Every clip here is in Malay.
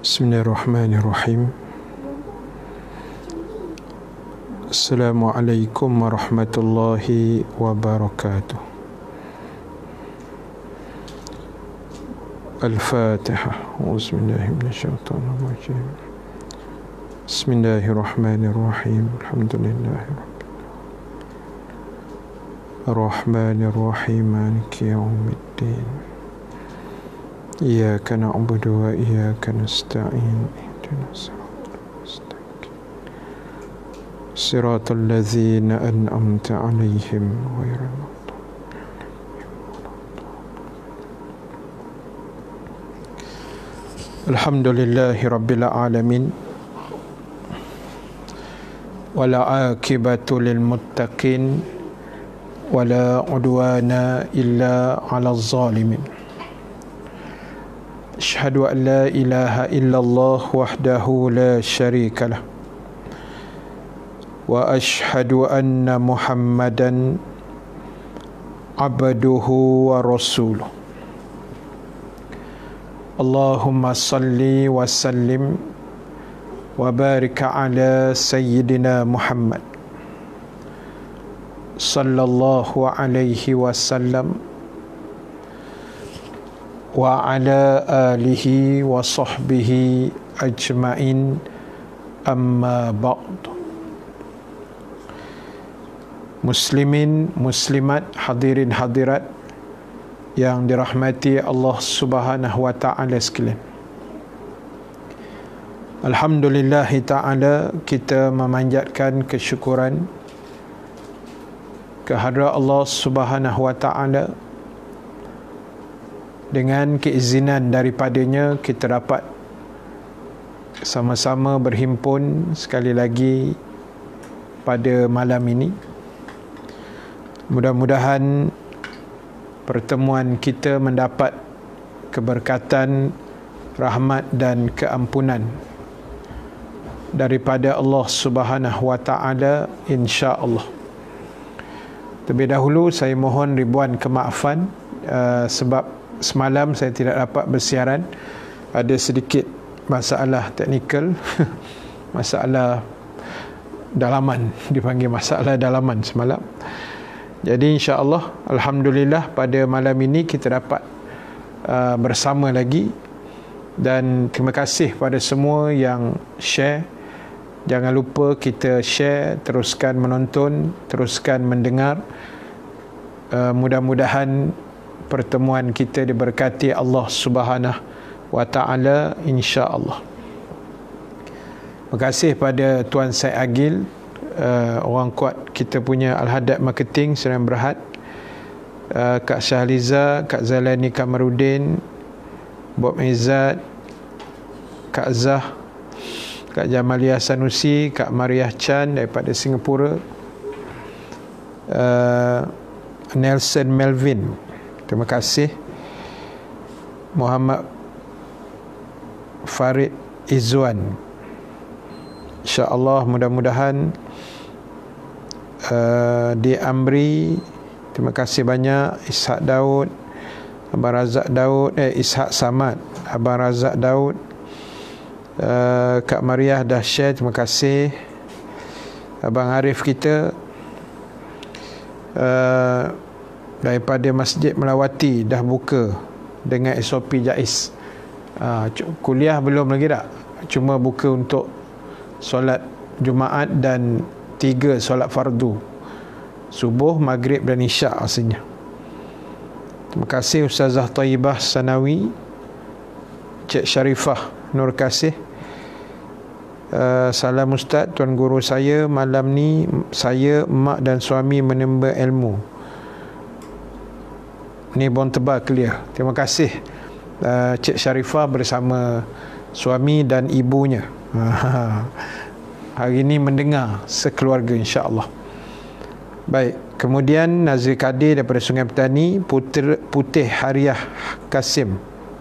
Bismillahirrahmanirrahim. Assalamualaikum warahmatullahi wabarakatuh. Al-Fatihah. Bismillahirrahmanirrahim. Bismillahirrahmanirrahim. Alhamdulillahirrahmanirrahim. Ar-Rahmanirrahim. Maliki yaumiddin. Iyyaka na'budu wa iyyaka nasta'in. Ihdinas siratal ladzina an'amta 'alaihim ghairil maghdubi 'alaihim. Alhamdulillahi rabbil alamin. Wala 'aqibatu lil muttaqin wala 'udwana illa 'alal zalimin. Asyhadu an la ilaha illallah wahdahu la syarika lah. Wa asyhadu anna Muhammadan abduhu wa rasuluh. Allahumma salli wa sallim wa barik ala sayyidina Muhammad sallallahu alaihi wasallam wa ala alihi wa sahbihi ajma'in, amma ba'd. Muslimin, muslimat, hadirin hadirat yang dirahmati Allah Subhanahu wa ta'ala sekalian, alhamdulillah ta'ala, kita memanjatkan kesyukuran kehadrat Allah Subhanahu wa ta'ala. Dengan keizinan daripadanya kita dapat sama-sama berhimpun sekali lagi pada malam ini. Mudah-mudahan pertemuan kita mendapat keberkatan, rahmat dan keampunan daripada Allah Subhanahu wa ta'ala, insya-Allah. Terlebih dahulu saya mohon ribuan kemaafan sebab semalam saya tidak dapat bersiaran. Ada sedikit masalah teknikal masalah dalaman, dipanggil masalah dalaman semalam. Jadi insya-Allah, alhamdulillah pada malam ini kita dapat bersama lagi. Dan terima kasih pada semua yang share. Jangan lupa kita share, teruskan menonton, teruskan mendengar. Mudah-mudahan pertemuan kita diberkati Allah Subhanahu wa ta'ala, insya-Allah. Terima kasih pada Tuan Syed Agil, orang kuat kita punya Al-Hadad Marketing Serian Berhad, Kak Syahliza, Kak Zalani Kamarudin, Bob Izzat, Kak Zah, Kak Jamalia Sanusi, Kak Mariah Chan daripada Singapura, Nelson Melvin, terima kasih. Muhammad Farid Izzuan, insya-Allah mudah-mudahan. Di Amri, terima kasih banyak. Ishak Daud, Abang Razak Daud, Ishak Samad, Abang Razak Daud, Kak Mariah dah share, terima kasih. Abang Arif kita daripada Masjid Melawati dah buka dengan SOP JAIS. Kuliah belum lagi tak, cuma buka untuk solat Jumaat dan 3 solat fardu, subuh, maghrib dan isyak asalnya. Terima kasih Ustazah Thayyibah Sanawi, Cik Syarifah Nur Kasih. Salam Ustaz, Tuan Guru saya malam ni saya, mak dan suami menimba ilmu. Ni bon tebal clear. Terima kasih Cik Syarifah bersama suami dan ibunya. Hari ini mendengar sekeluarga, insya-Allah. Baik, kemudian Nazri Kadir daripada Sungai Petani, Putih Hariah Kasim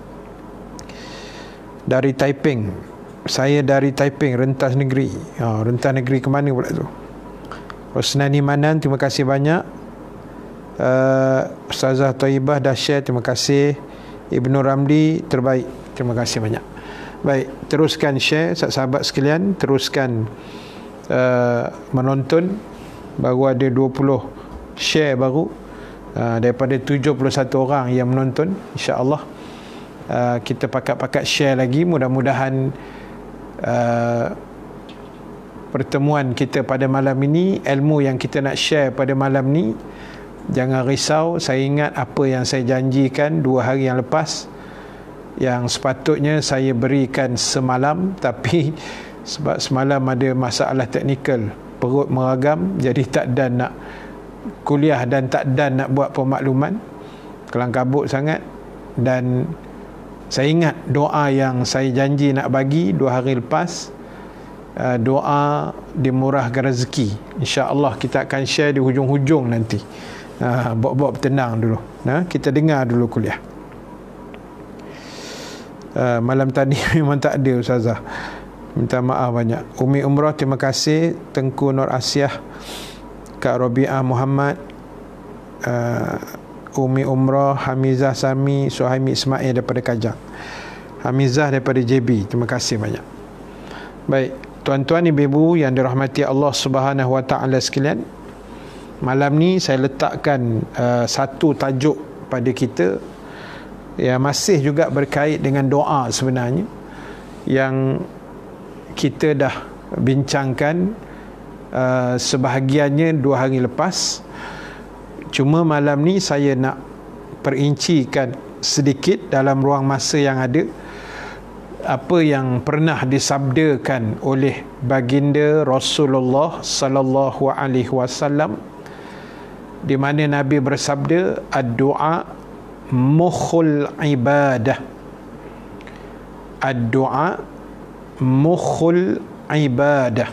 dari Taiping. Saya dari Taiping, Rentas Negeri. Rentas Negeri ke mana pula tu? Rosnani Manan, terima kasih banyak. Ustazah Thayyibah dah share, terima kasih. Ibnu Ramli terbaik, terima kasih banyak. Baik, teruskan share sahabat sekalian, teruskan menonton. Baru ada 20 share baru daripada 71 orang yang menonton. InsyaAllah kita pakat-pakat share lagi. Mudah-mudahan pertemuan kita pada malam ini, ilmu yang kita nak share pada malam ni, jangan risau. Saya ingat apa yang saya janjikan 2 hari yang lepas, yang sepatutnya saya berikan semalam, tapi sebab semalam ada masalah teknikal, perut meragam, jadi tak dan nak kuliah dan tak dan nak buat pemakluman, kelang kabut sangat. Dan saya ingat doa yang saya janji nak bagi 2 hari lepas, doa dimurahkan rezeki. InsyaAllah kita akan share di hujung-hujung nanti. Buat-buat tenang dulu, kita dengar dulu kuliah. Malam tadi memang tak ada Ustazah, minta maaf banyak. Umi Umrah terima kasih. Tengku Nur Asyah, Kak Robiah Muhammad, Umi Umrah, Hamizah Sami, Suhaimi Ismail daripada Kajang, Hamizah daripada JB, terima kasih banyak. Baik, tuan-tuan ibu-ibu yang dirahmati Allah Subhanahu Wa Taala sekalian, malam ni saya letakkan satu tajuk pada kita yang masih juga berkait dengan doa sebenarnya, yang kita dah bincangkan sebahagiannya 2 hari lepas. Cuma malam ni saya nak perincikan sedikit dalam ruang masa yang ada, apa yang pernah disabdakan oleh baginda Rasulullah sallallahu alaihi wasallam, di mana Nabi bersabda, ad-du'a mukhul ibadah. Ad-du'a mukhul ibadah.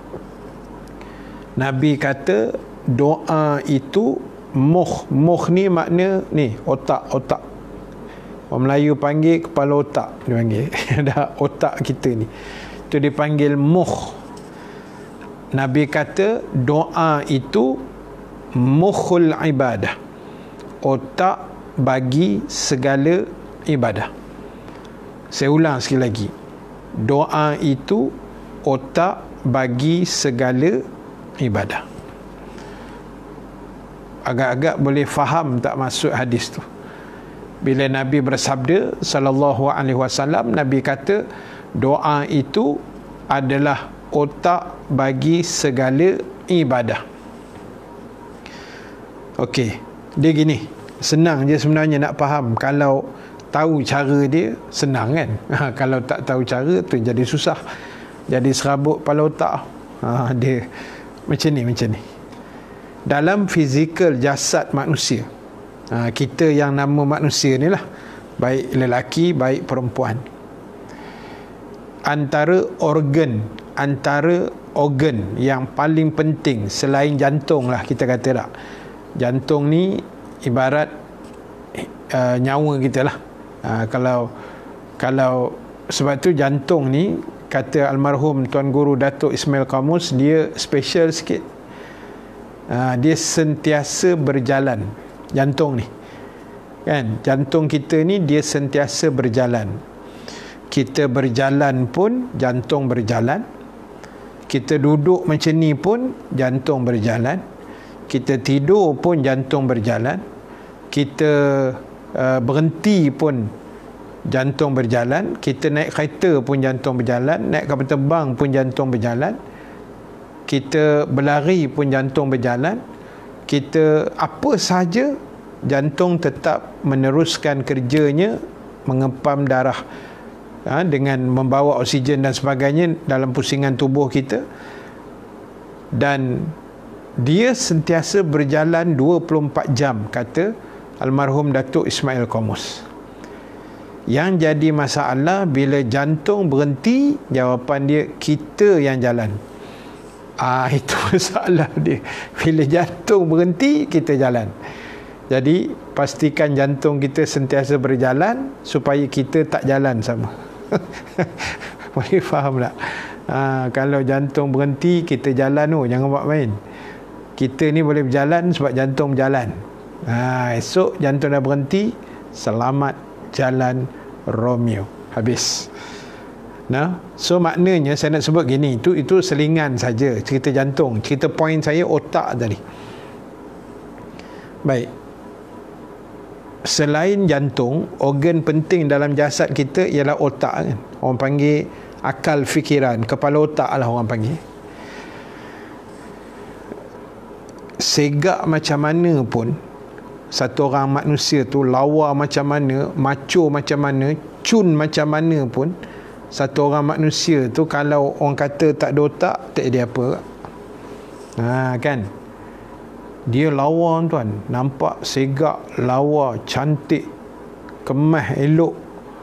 Nabi kata doa itu muh ni makna ni otak. Orang Melayu panggil kepala otak, dia panggil dah otak kita ni, tu dipanggil muh. Nabi kata doa itu mukhul ibadah, otak bagi segala ibadah. Saya ulang sekali lagi, doa itu otak bagi segala ibadah. Agak-agak boleh faham tak maksud hadis tu? Bila Nabi bersabda sallallahu alaihi wasallam, Nabi kata doa itu adalah otak bagi segala ibadah. Okey, dia gini, senang je sebenarnya nak faham. Kalau tahu cara dia, senang kan? Kalau tak tahu cara tu jadi susah, jadi serabut kepala otak. Dia macam ni. Dalam fizikal jasad manusia, kita yang nama manusia ni lah, baik lelaki baik perempuan, antara organ yang paling penting selain jantung lah, kita kata tak, jantung ni ibarat nyawa kita lah. Kalau sebab tu jantung ni, kata almarhum Tuan Guru Datuk Ismail Qamus, dia special sikit. Dia sentiasa berjalan, jantung ni kan, jantung kita ni dia sentiasa berjalan. Kita berjalan pun jantung berjalan, kita duduk macam ni pun jantung berjalan, kita tidur pun jantung berjalan, kita berhenti pun jantung berjalan, kita naik kereta pun jantung berjalan, naik kapal terbang pun jantung berjalan, kita berlari pun jantung berjalan, kita apa sahaja jantung tetap meneruskan kerjanya, mengempam darah dengan membawa oksigen dan sebagainya dalam pusingan tubuh kita, dan dia sentiasa berjalan 24 jam, kata almarhum Datuk Ismail Qamus. Yang jadi masalah bila jantung berhenti, jawapan dia kita yang jalan. Itu masalah dia. Bila jantung berhenti, kita jalan. Jadi pastikan jantung kita sentiasa berjalan supaya kita tak jalan sama. Boleh faham tak? Kalau jantung berhenti, kita jalan. Jangan buat main. Kita ni boleh berjalan sebab jantung berjalan. Esok jantung dah berhenti, selamat jalan Romeo. Habis. Nah, so maknanya saya nak sebut gini, itu selingan saja, cerita jantung. Cerita poin saya otak tadi. Baik. Selain jantung, organ penting dalam jasad kita ialah otak kan. Orang panggil akal fikiran, kepala otak lah orang panggil. Segak macam mana pun satu orang manusia tu, lawa macam mana, macho macam mana, cun macam mana pun, satu orang manusia tu kalau orang kata tak ada otak, tak ada apa. Kan, dia lawa tuan, nampak segak, lawa, cantik, kemas, elok,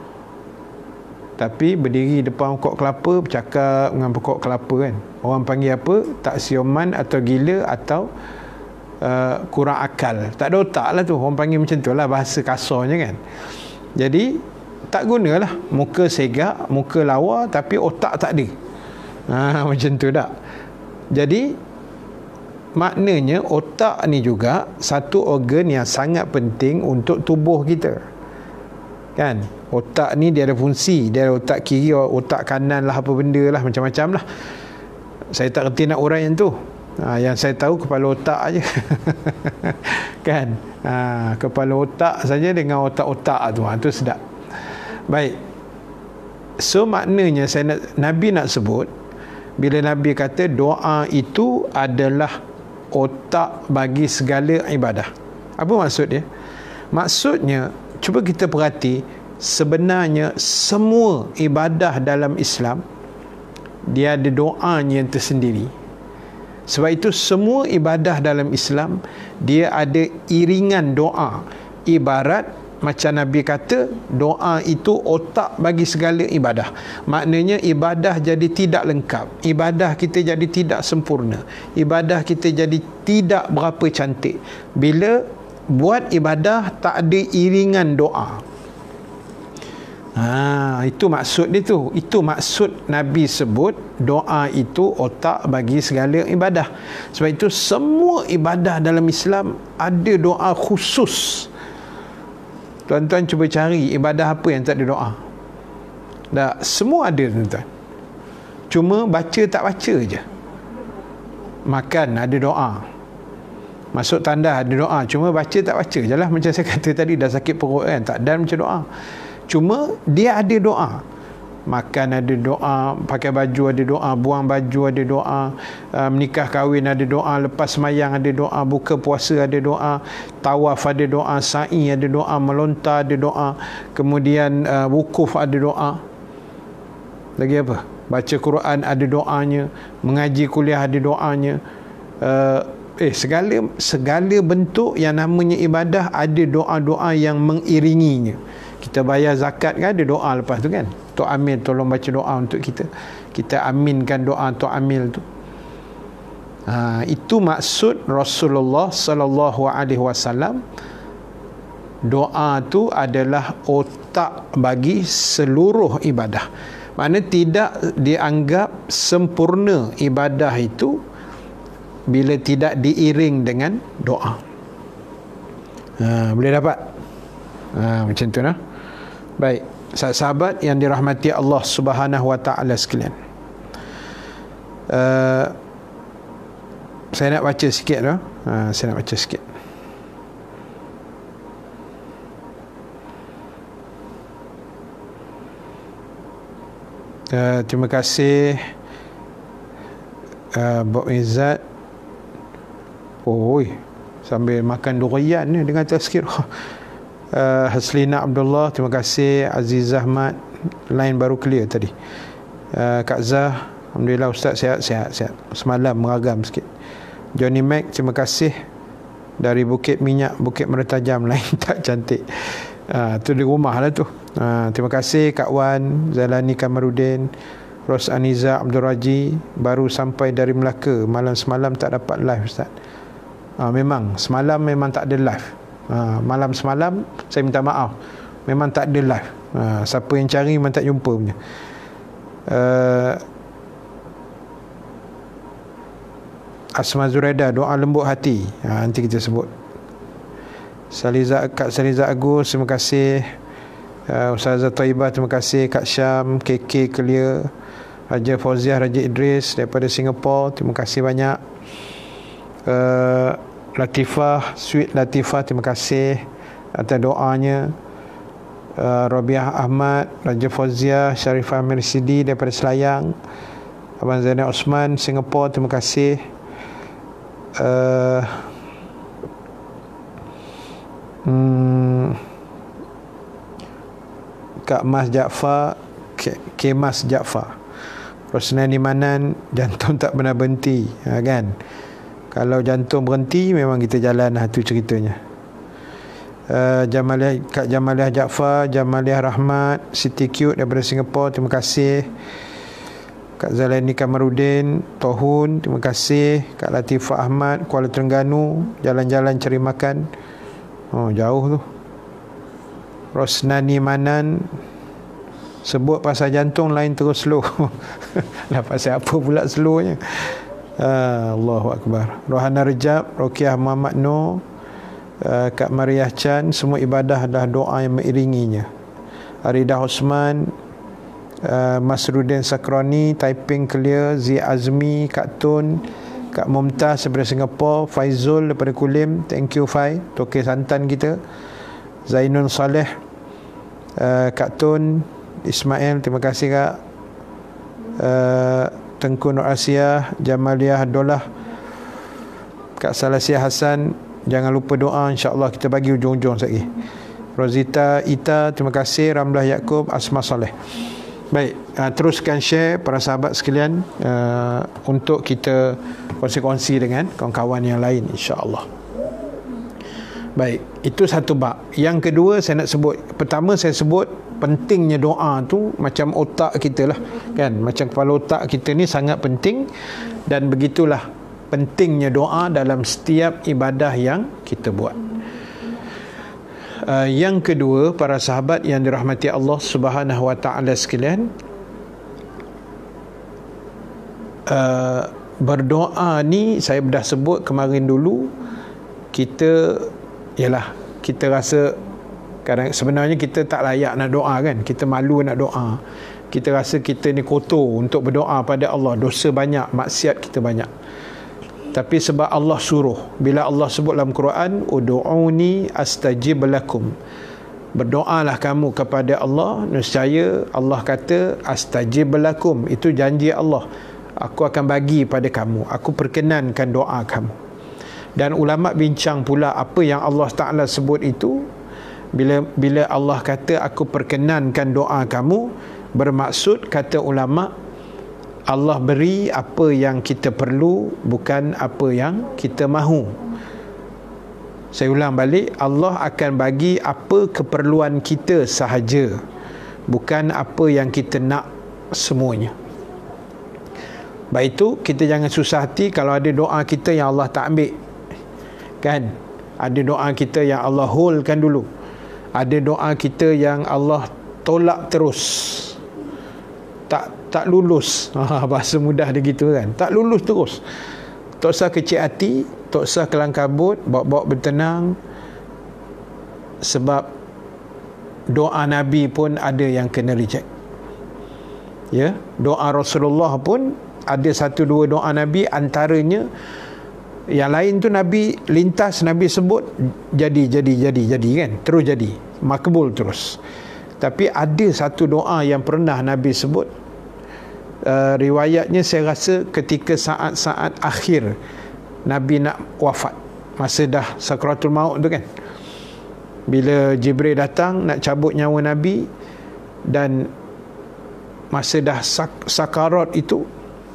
tapi berdiri depan pokok kelapa bercakap dengan pokok kelapa kan. Orang panggil apa? Tak sioman atau gila atau kurang akal, tak ada otak lah tu, orang panggil macam tu lah bahasa kasarnya kan. Jadi tak gunalah, muka segak, muka lawa tapi otak tak ada. Macam tu tak. Jadi maknanya otak ni juga satu organ yang sangat penting untuk tubuh kita kan. Otak ni dia ada fungsi, dia ada otak kiri, otak kanan lah, apa benda lah, macam-macam lah. Saya tak kerti nak uraian yang tu. Yang saya tahu kepala otak aje. Kan. Kepala otak saja dengan otak-otak tu. Tu sedap. Baik. So maknanya Nabi nak sebut, bila Nabi kata doa itu adalah otak bagi segala ibadah. Apa maksud dia? Maksudnya, cuba kita perhati, sebenarnya semua ibadah dalam Islam dia ada doanya yang tersendiri. Sebab itu semua ibadah dalam Islam dia ada iringan doa. Ibarat macam Nabi kata, doa itu otak bagi segala ibadah. Maknanya ibadah jadi tidak lengkap, ibadah kita jadi tidak sempurna, ibadah kita jadi tidak berapa cantik bila buat ibadah tak ada iringan doa. Itu maksud dia tu. Itu maksud Nabi sebut doa itu otak bagi segala ibadah. Sebab itu semua ibadah dalam Islam ada doa khusus. Tuan-tuan cuba cari ibadah apa yang tak ada doa. Tak, semua ada tuan-tuan. Cuma baca tak baca je. Makan ada doa, masuk tandas ada doa, cuma baca tak baca je lah. Macam saya kata tadi, dah sakit perut kan, tak dan macam doa. Cuma dia ada doa. Makan ada doa, pakai baju ada doa, buang baju ada doa, menikah kahwin ada doa, lepas semayang ada doa, buka puasa ada doa, tawaf ada doa, sa'i ada doa, melontar ada doa, kemudian wukuf ada doa. Lagi apa? Baca Quran ada doanya, mengaji kuliah ada doanya. Segala bentuk yang namanya ibadah ada doa-doa yang mengiringinya. Kita bayar zakat kan ada doa lepas tu kan. Tok Amil tolong baca doa untuk kita. Kita aminkan doa Tok Amil tu. Itu maksud Rasulullah sallallahu alaihi wasallam. Doa tu adalah otak bagi seluruh ibadah. Maknanya tidak dianggap sempurna ibadah itu bila tidak diiring dengan doa. Boleh dapat? Macam tu nah. Baik, sahabat yang dirahmati Allah Subhanahu wa taala sekalian. Saya nak baca sikit dah. Saya nak baca sikit. Terima kasih Bob Izzat. Sambil makan durian ni dengan tazkirah. Haslina Abdullah, terima kasih. Aziz Ahmad, line baru clear tadi. Kak Zah, alhamdulillah Ustaz sihat. Semalam meragam sikit. Johnny Mac, terima kasih. Dari Bukit Minyak, Bukit Mertajam, lain tak cantik. Tu di rumah lah tu. Terima kasih Kak Wan, Zalani Kamarudin, Ros Aniza Abdul Raji, baru sampai dari Melaka. Malam semalam tak dapat live Ustaz. Memang semalam memang tak ada live. Malam semalam saya minta maaf, memang tak ada live. Siapa yang cari memang tak jumpa punya. Asma Zuraida, doa lembut hati, nanti kita sebut. Kak Saliza Agus, terima kasih. Ustazah Taibah, terima kasih. Kak Syam, KK Clear, Raja Fauziah, Raja Idris daripada Singapura, terima kasih banyak. Latifah, Sweet Latifah, terima kasih atas doanya. Robiah Ahmad, Raja Fauziah, Sharifah Mersidi daripada Selayang, Abang Zainal Osman, Singapura, terima kasih. Kak Mas Jaafar, Kemas Jaafar, Rosnani Manan, jantung tak pernah berhenti, kan? Kalau jantung berhenti memang kita jalan, tu ceritanya. Kak Jamaliah Jaafar, Jamaliah Rahmat, Siti Cute daripada Singapura, terima kasih. Kak Zalaini Kamarudin, Tohun, terima kasih. Kak Latifah Ahmad, Kuala Terengganu, jalan-jalan cari makan. Jauh tu. Rosnani Manan, sebut pasal jantung lain terus slow. Lah pasal apa pula slownya? Allahu Akbar. Rohana Rejab, Rokiah Muhammad Nur, Kak Mariah Chan, semua ibadah adalah doa yang mengiringinya. Aridah Osman, Masrudin Sakroni, Typing Clear, Zi Azmi, Kak Tun, Kak Mumtaz daripada Singapura, Faizul daripada Kulim, thank you Fai, Tokey Santan kita. Zainun Saleh, Kak Tun, Ismail, terima kasih Kak. Tengku Nur Asia, Jamaliah Abdullah, Kak Salasia Hassan, jangan lupa doa, insya-Allah kita bagi ujung-ujung sekali. Rozita Ita, terima kasih. Ramlah Yaakob, Asma Saleh. Baik, teruskan share para sahabat sekalian, untuk kita kongsi-kongsi dengan kawan-kawan yang lain, insya-Allah. Baik, itu satu bab. Yang kedua saya nak sebut, pertama saya sebut pentingnya doa tu macam otak kita lah, kan? Macam kepala otak kita ni sangat penting, dan begitulah pentingnya doa dalam setiap ibadah yang kita buat. Yang kedua, para sahabat yang dirahmati Allah Subhanahu Wa Taala sekalian, berdoa ni saya dah sebut kemarin dulu, kita rasa kadang sebenarnya kita tak layak nak doa, kan? Kita malu nak doa. Kita rasa kita ni kotor untuk berdoa pada Allah, dosa banyak, maksiat kita banyak. Tapi sebab Allah suruh, bila Allah sebut dalam Quran, ud'uni astajib lakum, berdoalah kamu kepada Allah, nescaya Allah kata astajib lakum, itu janji Allah, aku akan bagi pada kamu, aku perkenankan doa kamu. Dan ulama bincang pula apa yang Allah Ta'ala sebut itu. Bila Allah kata aku perkenankan doa kamu, bermaksud, kata ulama, Allah beri apa yang kita perlu, bukan apa yang kita mahu. Saya ulang balik, Allah akan bagi apa keperluan kita sahaja, bukan apa yang kita nak semuanya. Baik, itu kita jangan susah hati kalau ada doa kita yang Allah tak ambil, kan? Ada doa kita yang Allah holdkan dulu, ada doa kita yang Allah tolak terus, tak lulus. Bahasa mudah dia gitu, kan? Tak lulus terus. Tak usah kecil hati, tak usah kelang kabut, bawa-bawa bertenang. Sebab doa Nabi pun ada yang kena reject, ya. Doa Rasulullah pun ada satu dua doa Nabi, antaranya yang lain tu Nabi lintas, Nabi sebut jadi, kan? Terus jadi, makbul terus. Tapi ada satu doa yang pernah Nabi sebut, riwayatnya saya rasa ketika saat-saat akhir Nabi nak wafat, masa dah sakratul maut tu, kan? Bila Jibril datang nak cabut nyawa Nabi, dan masa dah sakarat itu,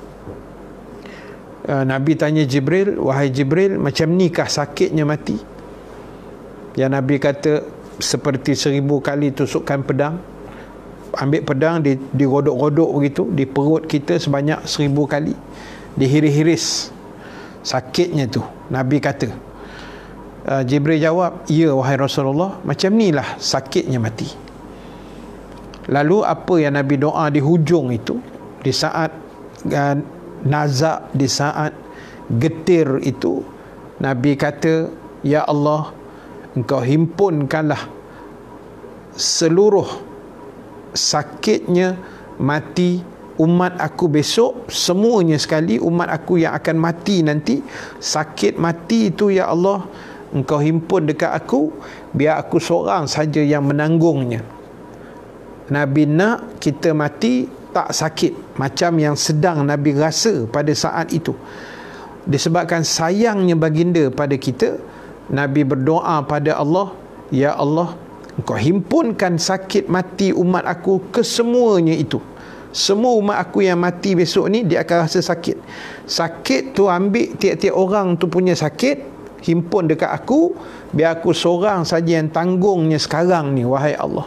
Nabi tanya Jibril, wahai Jibril, macam ni kah sakitnya mati? Yang Nabi kata seperti 1000 kali tusukan pedang. Ambil pedang, digodok-godok begitu di perut kita sebanyak 1000 kali, dihiris-hiris, sakitnya tu. Nabi kata, Jibril jawab, ya wahai Rasulullah, macam ni lah sakitnya mati. Lalu apa yang Nabi doa di hujung itu, di saat nazak, di saat getir itu, Nabi kata, ya Allah, engkau himpunkanlah seluruh sakitnya mati umat aku besok, semuanya sekali umat aku yang akan mati nanti, sakit mati itu ya Allah Engkau himpun dekat aku, biar aku seorang saja yang menanggungnya. Nabi nak kita mati tak sakit macam yang sedang Nabi rasa pada saat itu. Disebabkan sayangnya baginda pada kita, Nabi berdoa pada Allah, ya Allah, Engkau himpunkan sakit mati umat aku kesemuanya itu. Semua umat aku yang mati besok ni, dia akan rasa sakit. Sakit tu ambil tiap-tiap orang tu punya sakit, himpun dekat aku, biar aku seorang saja yang tanggungnya sekarang ni, wahai Allah.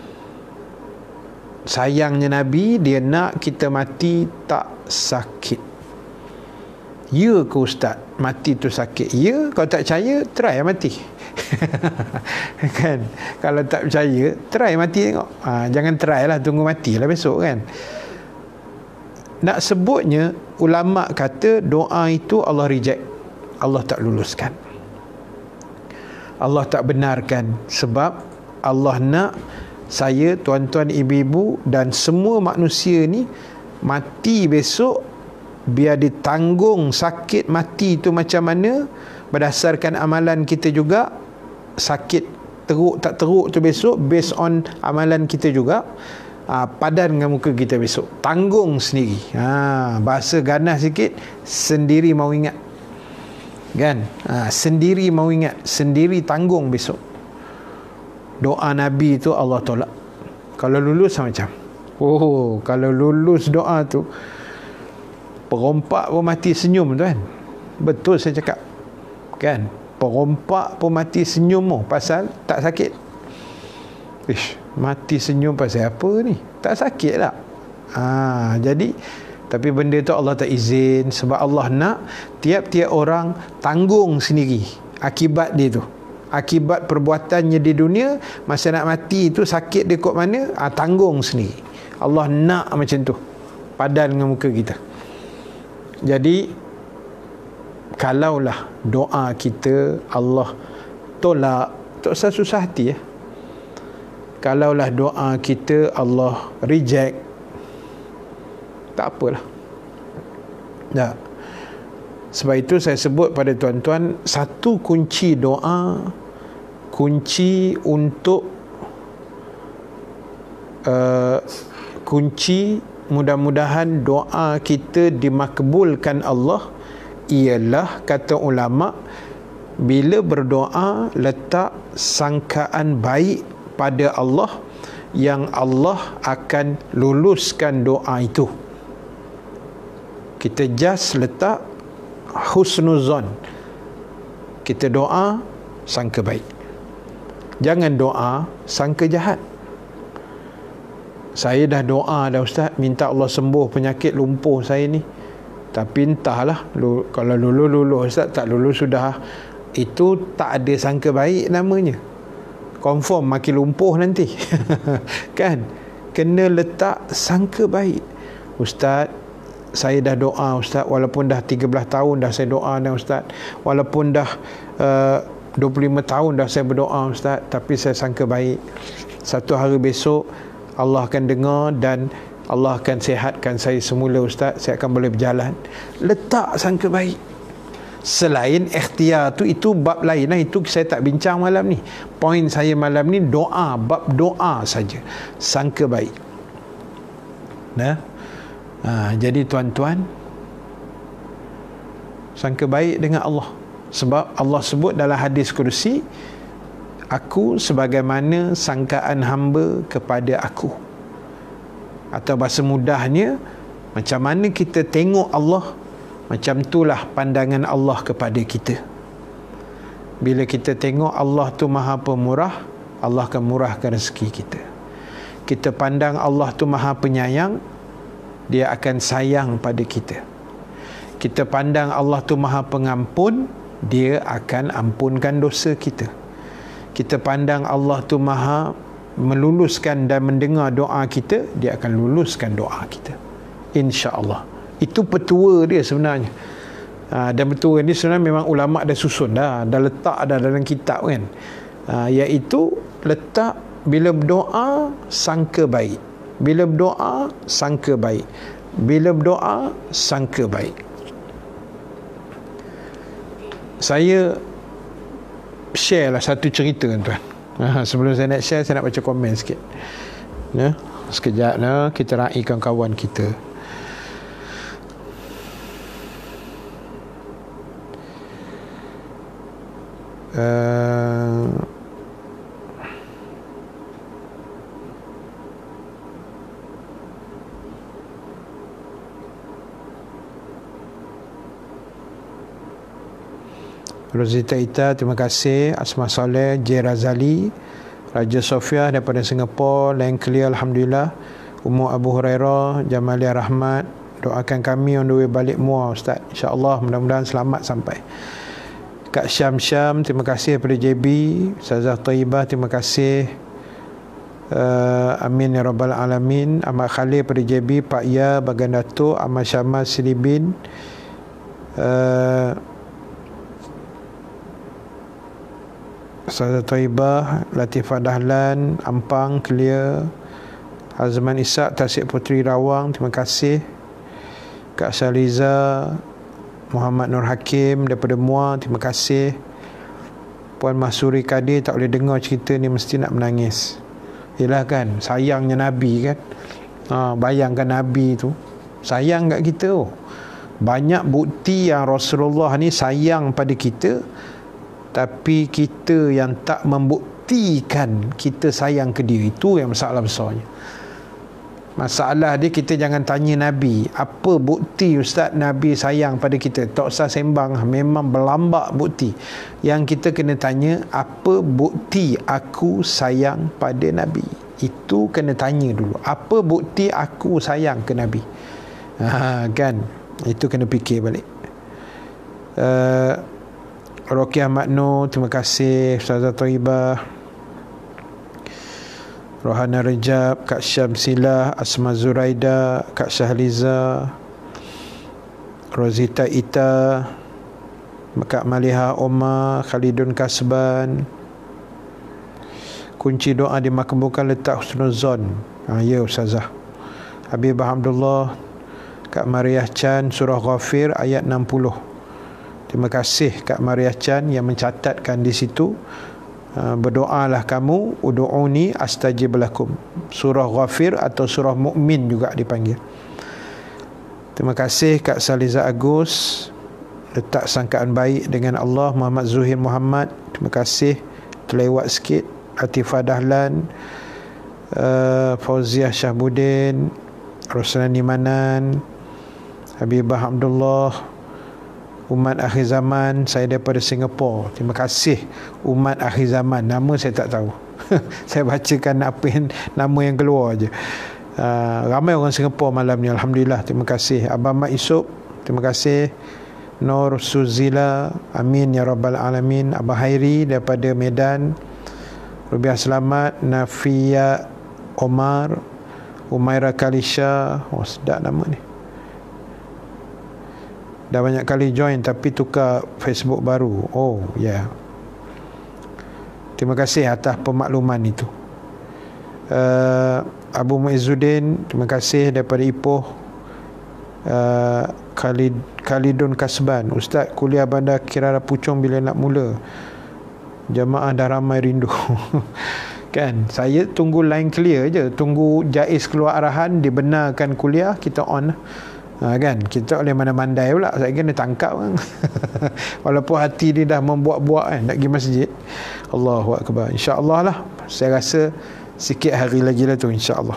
Sayangnya Nabi, dia nak kita mati tak sakit. Ya ke Ustaz, mati tu sakit? Ya, kalau tak percaya, try mati. Kan? Kalau tak percaya, try mati tengok. Jangan try lah, tunggu mati lah besok kan. Nak sebutnya, ulama kata doa itu Allah reject, Allah tak luluskan, Allah tak benarkan. Sebab Allah nak saya, tuan-tuan, ibu-ibu dan semua manusia ni mati besok, biar ditanggung sakit mati itu macam mana, berdasarkan amalan kita juga. Sakit teruk tak teruk tu besok based on amalan kita juga. Padan dengan muka kita besok, tanggung sendiri. Bahasa ganas sikit, sendiri mau ingat kan. Sendiri mau ingat, sendiri tanggung besok. Doa Nabi tu Allah tolak. Kalau lulus macam, kalau lulus doa tu, perompak pun mati senyum tu kan. Betul saya cakap kan, perompak pun mati senyum pasal tak sakit. Mati senyum pasal apa ni? Tak sakit tak? Jadi tapi benda tu Allah tak izin, sebab Allah nak tiap-tiap orang tanggung sendiri akibat dia tu. Akibat perbuatannya di dunia, masa nak mati tu sakit dia kot mana, tanggung sendiri. Allah nak macam tu, padan dengan muka kita. Jadi kalaulah doa kita Allah tolak, tak usah susah hati ya. Kalaulah doa kita Allah reject, tak apalah. Tak. Sebab itu saya sebut pada tuan-tuan, satu kunci doa, kunci untuk kunci mudah-mudahan doa kita dimakbulkan Allah, ialah kata ulama, bila berdoa letak sangkaan baik pada Allah, yang Allah akan luluskan doa itu. Kita just letak husnuzon, kita doa sangka baik, jangan doa sangka jahat. Saya dah doa dah Ustaz, minta Allah sembuh penyakit lumpuh saya ni, tapi entahlah, kalau lulus Ustaz, tak lulus sudah, itu tak ada sangka baik namanya. Confirm makin lumpuh nanti. Kan? Kena letak sangka baik. Ustaz, saya dah doa Ustaz, walaupun dah 13 tahun dah saya doa dah Ustaz, walaupun dah 25 tahun dah saya berdoa Ustaz, tapi saya sangka baik, satu hari besok Allah akan dengar dan Allah akan sihatkan saya semula Ustaz, saya akan boleh berjalan. Letak sangka baik. Selain ikhtiar tu, itu bab lain lah, itu saya tak bincang malam ni. Poin saya malam ni doa, bab doa saja, sangka baik. Jadi tuan-tuan, sangka baik dengan Allah. Sebab Allah sebut dalam hadis kursi, aku sebagaimana sangkaan hamba kepada aku. Atau bahasa mudahnya, macam mana kita tengok Allah, macam itulah pandangan Allah kepada kita. Bila kita tengok Allah tu maha pemurah, Allah akan murahkan rezeki kita. Kita pandang Allah tu maha penyayang, Dia akan sayang pada kita. Kita pandang Allah tu maha pengampun, Dia akan ampunkan dosa kita. Kita pandang Allah tu maha meluluskan dan mendengar doa kita, Dia akan luluskan doa kita, insya-Allah. Itu petua dia sebenarnya. Dan petua ni sebenarnya memang ulama' dah susun dah letak dah dalam kitab kan. Iaitu letak bila berdoa sangka baik. Bila berdoa sangka baik. Bila berdoa sangka baik. Saya share lah satu cerita tuan. Sebelum saya nak share, saya nak baca komen sikit. Ya, sekejap lah, kita raikan kawan kita. Rosita Ita, terima kasih. Asma Saleh, J. Razali, Raja Sofia daripada Singapura, line clear alhamdulillah. Ummu Abu Hurairah, Jamalia Rahmat, doakan kami on the way balik Muar Ustaz, insya-Allah mudah-mudahan selamat sampai. Kak Syam, terima kasih daripada JB. Ustazah Taibah, terima kasih. Amin ya rabbal alamin. Ahmad Khalil daripada JB, Pak Ya, Bagan Datuk, Ahmad Syamal Silibin, Ustazah Taibah, Latifah Dahlan, Ampang, clear. Azman Ishak, Tasik Puteri Rawang, terima kasih. Kak Syaliza, Muhammad Nur Hakim daripada Muar, terima kasih. Puan Mahsuri Kadir, tak boleh dengar cerita ni, mesti nak menangis. Yelah kan, sayangnya Nabi kan. Bayangkan Nabi tu sayang kat kita. Banyak bukti yang Rasulullah ni sayang pada kita, tapi kita yang tak membuktikan kita sayang ke dia. Itu yang masalah besarnya. Masalah dia, kita jangan tanya Nabi, apa bukti Ustaz Nabi sayang pada kita? Tak usah sembang, memang berlambak bukti. Yang kita kena tanya, apa bukti aku sayang pada Nabi? Itu kena tanya dulu. Apa bukti aku sayang ke Nabi? Kan? Itu kena fikir balik. Rokiah Makno, terima kasih. Ustazah Taibah, Rohana Rejab, Kak Syamsilah, Asma Zuraida, Kak Syahliza, Rosita Ita, Kak Maliha Omar, Khalidun Kasban. Kunci doa dimakbulkan letak husnuzon. Ya Ustazah. Habibah Abdullah, Kak Mariah Chan, Surah Ghafir ayat 60. Terima kasih Kak Mariah Chan yang mencatatkan di situ. Berdoalah kamu, ud'uni astajib lakum. Surah Ghafir atau surah Mukmin juga dipanggil. Terima kasih Kak Saliza Agus, letak sangkaan baik dengan Allah. Muhammad Zuhir Muhammad, terima kasih. Terlewat sikit. Latifah Dahlan, Fauziah Syahbudin, Roslani Manan, Habibah Abdullah, Umat Akhir Zaman, saya daripada Singapura. Terima kasih Umat Akhir Zaman. Nama saya tak tahu. Saya bacakan apa yang, nama yang keluar je. Ramai orang Singapura malam ni, alhamdulillah. Terima kasih. Abang Mat Isuk, terima kasih. Nur Suzila, amin ya rabbal alamin. Abang Hairi daripada Medan, Rubiah Selamat, Nafia Omar, Umaira Kalisha. Sedap nama ni. Dah banyak kali join tapi tukar Facebook baru. Ya. Terima kasih atas pemakluman itu. Abu Muizzuddin, terima kasih daripada Ipoh. Khalidun Kasban, Ustaz, kuliah Bandar Kirara Puchong bila nak mula? Jamaah dah ramai rindu. Kan, saya tunggu line clear je, tunggu Jaiz keluar arahan, dibenarkan kuliah, kita on. Kan, kita oleh mana-mandai pula, saya kena tangkap kan. Walaupun hati dia dah membuat-buat kan, nak pergi masjid. Allahu Akbar, insya-Allah lah. Saya rasa sikit hari lagi lah tu, insya-Allah.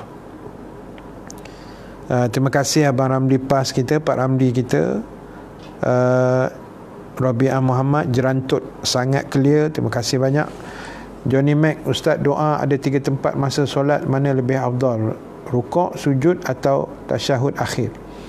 Terima kasih Abang Ramli Pas kita, Pak Ramli kita, Rabi'ah Muhammad, Jerantut, sangat clear, terima kasih banyak. Johnny Mac, Ustaz, doa ada 3 tempat masa solat, mana lebih afdal? Rukuk, sujud atau tasyahud akhir?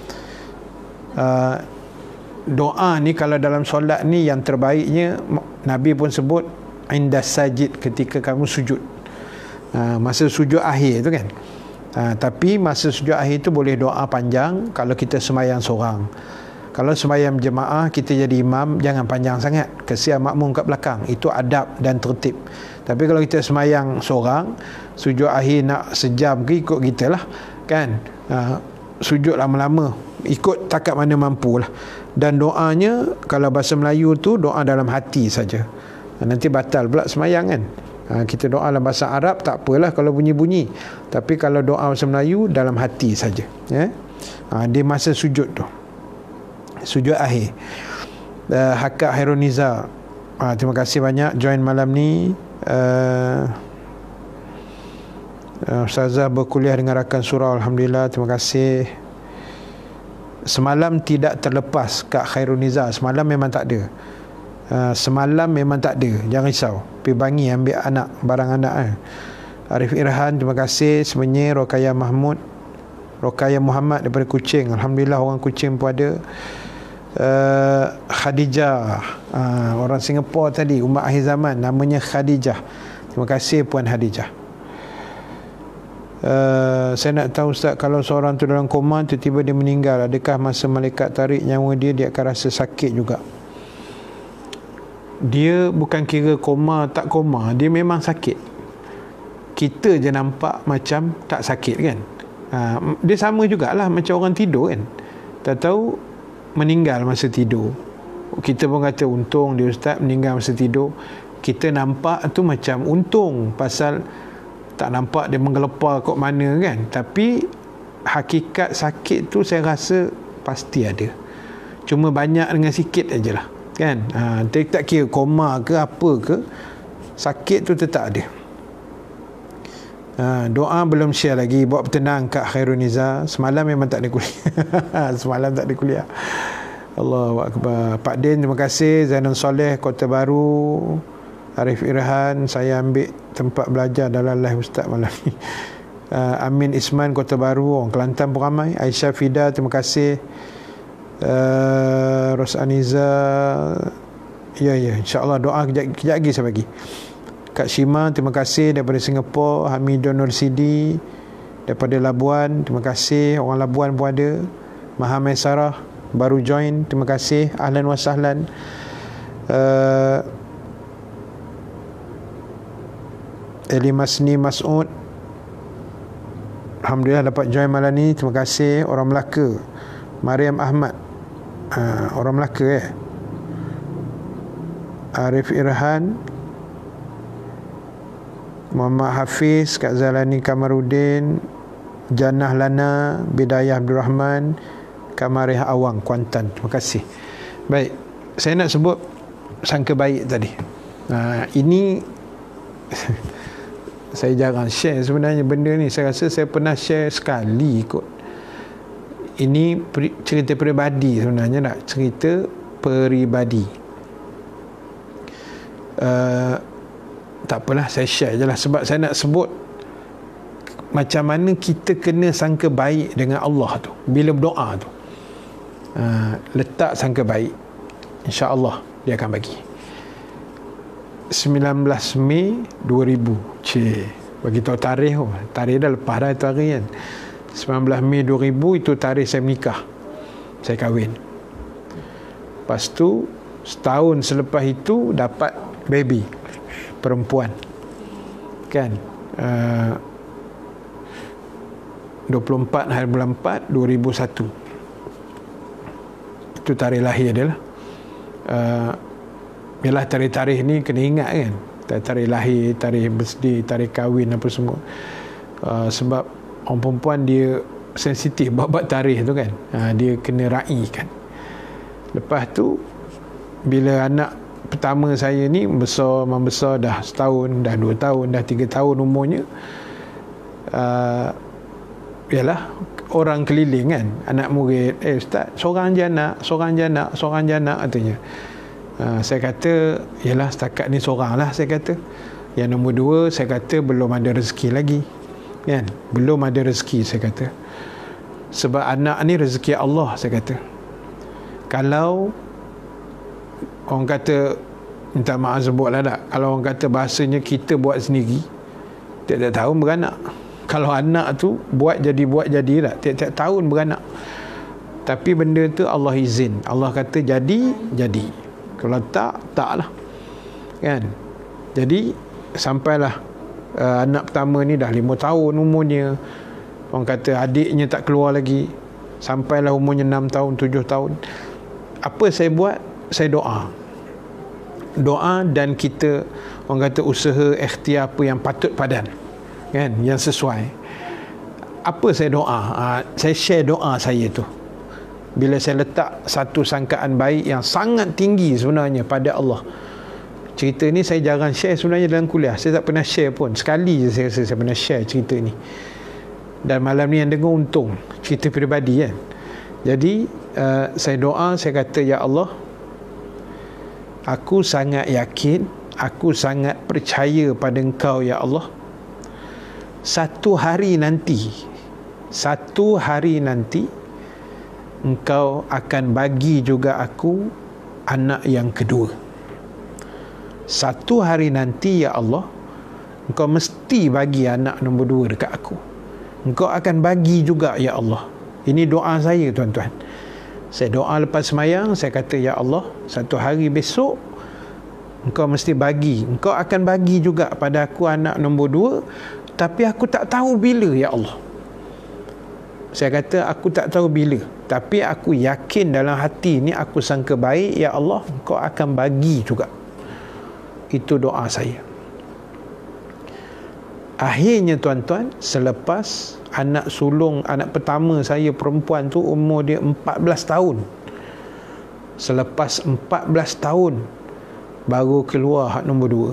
Doa ni kalau dalam solat ni yang terbaiknya, Nabi pun sebut inda sajid, ketika kamu sujud, masa sujud akhir tu kan. Tapi masa sujud akhir tu boleh doa panjang kalau kita sembahyang seorang. Kalau sembahyang jemaah kita jadi imam, jangan panjang sangat, kesian makmum kat belakang. Itu adab dan tertib. Tapi kalau kita sembahyang seorang, sujud akhir nak sejam ke, ikut kita lah kan. Sujud lama-lama, ikut takat mana mampu lah. Dan doanya, kalau bahasa Melayu tu doa dalam hati saja. Nanti batal pula sembahyang kan. Kita doa dalam bahasa Arab tak apalah kalau bunyi-bunyi, tapi kalau doa bahasa Melayu dalam hati saja ya. Di masa sujud tu, sujud akhir. Hakak Hairuniza, terima kasih banyak join malam ni. Ustazah berkuliah dengan rakan surau, alhamdulillah, terima kasih. Semalam tidak terlepas Kak Khairuniza, semalam memang tak ada. Semalam memang tak ada, jangan risau. Pergi bangi ambil anak, barang anak Arif Irhan, terima kasih. Sebenarnya Rokayah Muhammad daripada Kuching, alhamdulillah orang Kuching pun ada. Khadijah, orang Singapura tadi, umat akhir zaman, namanya Khadijah. Terima kasih Puan Khadijah. Saya nak tahu Ustaz, kalau seorang tu dalam koma tiba-tiba dia meninggal, adakah masa malaikat tarik nyawa dia akan rasa sakit juga? Dia bukan kira koma tak koma, dia memang sakit. Kita je nampak macam tak sakit kan. Dia sama jugalah macam orang tidur kan. Tak tahu meninggal masa tidur. Kita pun kata untung dia Ustaz meninggal masa tidur. Kita nampak tu macam untung, pasal tak nampak dia menggelepar kot mana kan. Tapi hakikat sakit tu saya rasa pasti ada. Cuma banyak dengan sikit ajalah kan. Tak kira koma ke apa ke, sakit tu tetap ada. Doa belum share lagi. Buat bertenang Kak Khairuniza, semalam memang tak ada kuliah. Semalam tak ada kuliah. Allahu Akbar. Pak Din, terima kasih. Zainul Soleh, Kota Baru. Arif Irhan, saya ambil tempat belajar dalam live Ustaz malam ni. Amin Isman, Kota Baru, orang Kelantan pun ramai. Aisyah Fida, terima kasih. Rosaniza, ya insyaAllah doa kejap lagi saya bagi. Kak Shima, terima kasih daripada Singapura. Hamidun Nur Sidi daripada Labuan, terima kasih. Orang Labuan pun ada. Mahamai Sarah baru join, terima kasih. Ahlan wa sahlan. Eli Masni Mas'ud, alhamdulillah dapat join malam ni, terima kasih. Orang Melaka, Mariam Ahmad, orang Melaka Arif Irhan, Muhammad Hafiz, Kak Zalani Kamarudin, Jannah Lana, Bidayah Abdul Rahman, Kamarih Awang, Kuantan, terima kasih. Baik, saya nak sebut sangka baik tadi. Ini saya jarang share sebenarnya benda ni. Saya rasa saya pernah share sekali kot. Ini cerita peribadi sebenarnya, nak cerita peribadi. Tak apalah, saya share je lah. Sebab saya nak sebut macam mana kita kena sangka baik dengan Allah tu bila berdoa tu. Letak sangka baik, InsyaAllah dia akan bagi. 19 Mei 2000. Bagi tahu tarikh tu. Tarikh dah lepas dah itu hari kan. 19 Mei 2000 itu tarikh saya menikah. Saya kahwin. Lepas tu setahun selepas itu dapat baby perempuan. Kan? 24 hari bulan 4 2001. Itu tarikh lahir dia lah. Yalah, tarikh-tarikh ni kena ingat kan, tarikh lahir, tarikh birthday, tarikh kahwin apa semua. Sebab orang perempuan dia sensitif bab tarikh tu kan. Dia kena raikan. Lepas tu bila anak pertama saya ni membesar dah setahun, dah 2 tahun, dah 3 tahun umurnya, yalah, orang keliling kan, anak murid, Ustaz, seorang je anak katanya. Saya kata, yalah, setakat ni seorang lah, saya kata. Yang nombor 2, saya kata belum ada rezeki lagi kan, belum ada rezeki, saya kata. Sebab anak ni rezeki Allah, saya kata. Kalau orang kata, minta maaf sebut lah tak, kalau orang kata bahasanya kita buat sendiri, tiap-tiap tahun beranak. Kalau anak tu buat jadi tak, tiap-tiap tahun beranak. Tapi benda tu Allah izin. Allah kata jadi, jadi. Kalau tak, taklah. Kan? Jadi sampailah anak pertama ni dah 5 tahun umurnya. Orang kata adiknya tak keluar lagi. Sampailah umurnya 6 tahun, 7 tahun. Apa saya buat? Saya doa. Doa, dan kita orang kata usaha ikhtiar apa yang patut padan. Kan? Yang sesuai. Apa saya doa? Saya share doa saya tu. Bila saya letak satu sangkaan baik yang sangat tinggi sebenarnya pada Allah. Cerita ni saya jarang share sebenarnya dalam kuliah. Saya tak pernah share pun. Sekali je saya rasa saya pernah share cerita ni. Dan malam ni yang dengar untung. Cerita peribadi kan. Jadi saya doa, saya kata, ya Allah, aku sangat yakin, aku sangat percaya pada Engkau ya Allah. Satu hari nanti Engkau akan bagi juga aku anak yang kedua. Satu hari nanti ya Allah, Engkau mesti bagi anak nombor 2 dekat aku. Engkau akan bagi juga ya Allah. Ini doa saya tuan-tuan. Saya doa lepas semayang, saya kata, ya Allah, satu hari besok Engkau mesti bagi, Engkau akan bagi juga pada aku anak nombor 2, tapi aku tak tahu bila ya Allah. Saya kata aku tak tahu bila, tapi aku yakin dalam hati ni aku sangka baik, ya Allah, Engkau akan bagi juga. Itu doa saya. Akhirnya tuan-tuan, selepas anak sulung, anak pertama saya perempuan tu umur dia 14 tahun. Selepas 14 tahun baru keluar hak nombor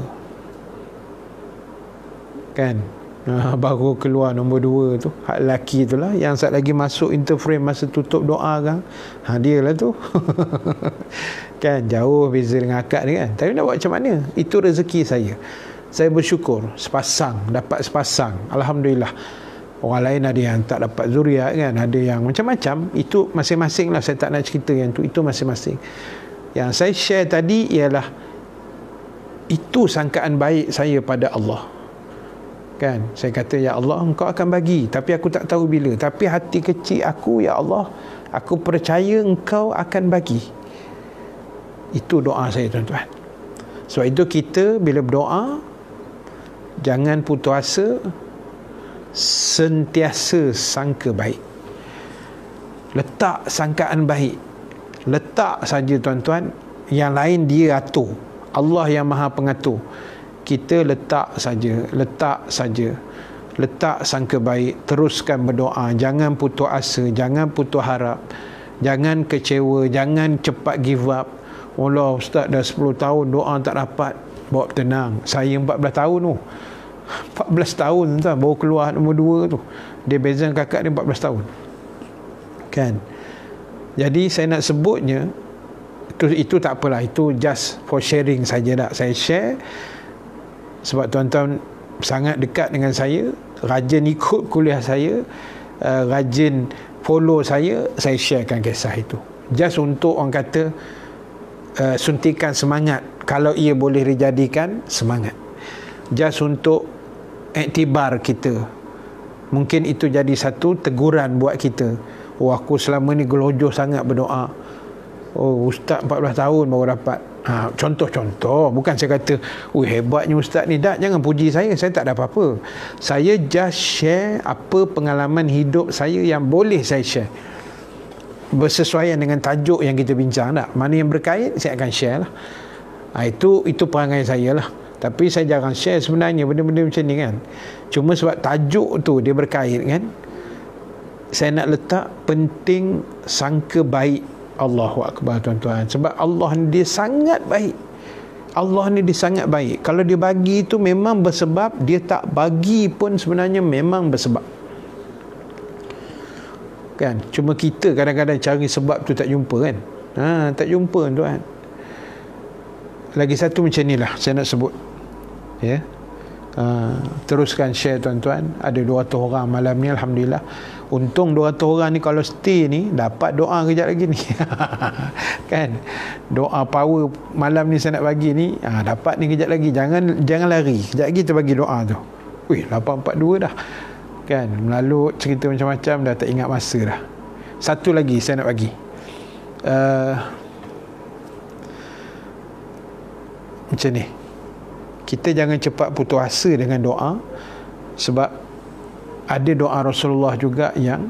2. Kan? Baru keluar nombor 2 tu, hak lelaki tu lah, yang sat lagi masuk interframe masa tutup doa kan. Dia lah tu. Kan, jauh beza dengan akak ni kan. Tapi nak buat macam mana? Itu rezeki saya. Saya bersyukur, dapat sepasang, alhamdulillah. Orang lain ada yang tak dapat zuriat kan, ada yang macam-macam. Itu masing-masing lah, saya tak nak cerita yang tu. Itu masing-masing. Yang saya share tadi ialah itu sangkaan baik saya pada Allah. Kan, saya kata, ya Allah, Engkau akan bagi, tapi aku tak tahu bila. Tapi hati kecil aku, ya Allah, aku percaya Engkau akan bagi. Itu doa saya tuan-tuan. Sebab itu kita bila berdoa, jangan putus asa, sentiasa sangka baik. Letak sangkaan baik. Letak saja tuan-tuan, yang lain dia atur. Allah yang maha pengatur. Kita letak saja. Letak sangka baik. Teruskan berdoa. Jangan putus asa, jangan putus harap, jangan kecewa, jangan cepat give up. Allah, Ustaz dah 10 tahun doa tak dapat. Bawa tenang. Saya 14 tahun tu. 14 tahun tu baru keluar nombor 2 tu. Dia beza dengan kakak dia 14 tahun. Kan? Jadi saya nak sebutnya, itu tak apalah. Itu just for sharing saja dah. Saya share sebab tuan-tuan sangat dekat dengan saya, rajin ikut kuliah saya, rajin follow saya sharekan kisah itu. Just untuk orang kata suntikan semangat, kalau ia boleh dijadikan semangat. Just untuk iktibar kita. Mungkin itu jadi satu teguran buat kita. Oh, aku selama ni gelojoh sangat berdoa. Oh, Ustaz 14 tahun baru dapat. Contoh-contoh. Bukan saya kata, hebatnya Ustaz ni. Tak, jangan puji saya. Saya tak ada apa-apa. Saya just share apa pengalaman hidup saya yang boleh saya share. Bersesuaian dengan tajuk yang kita bincang tak? Mana yang berkait, saya akan share lah. Itu perangai saya lah. Tapi saya jarang share sebenarnya benda-benda macam ni kan. Cuma sebab tajuk tu dia berkait kan. Saya nak letak penting sangka baik. Allahu Akbar tuan-tuan. Sebab Allah ni dia sangat baik. Allah ni dia sangat baik. Kalau dia bagi tu memang bersebab. Dia tak bagi pun sebenarnya memang bersebab. Kan? Cuma kita kadang-kadang cari sebab tu tak jumpa kan. Tak jumpa tuan. Lagi satu macam ni lah saya nak sebut. Ya. Teruskan share tuan-tuan. Ada 200 orang malam ni alhamdulillah. Untung 200 orang ni kalau stay ni dapat doa kejap lagi ni. Kan? Doa power malam ni saya nak bagi ni, dapat ni kejap lagi. Jangan lari. Kejap lagi kita bagi doa tu. 842 dah. Kan? Melalui cerita macam-macam dah tak ingat masa dah. Satu lagi saya nak bagi. Macam ni, kita jangan cepat putus asa dengan doa, sebab ada doa Rasulullah juga yang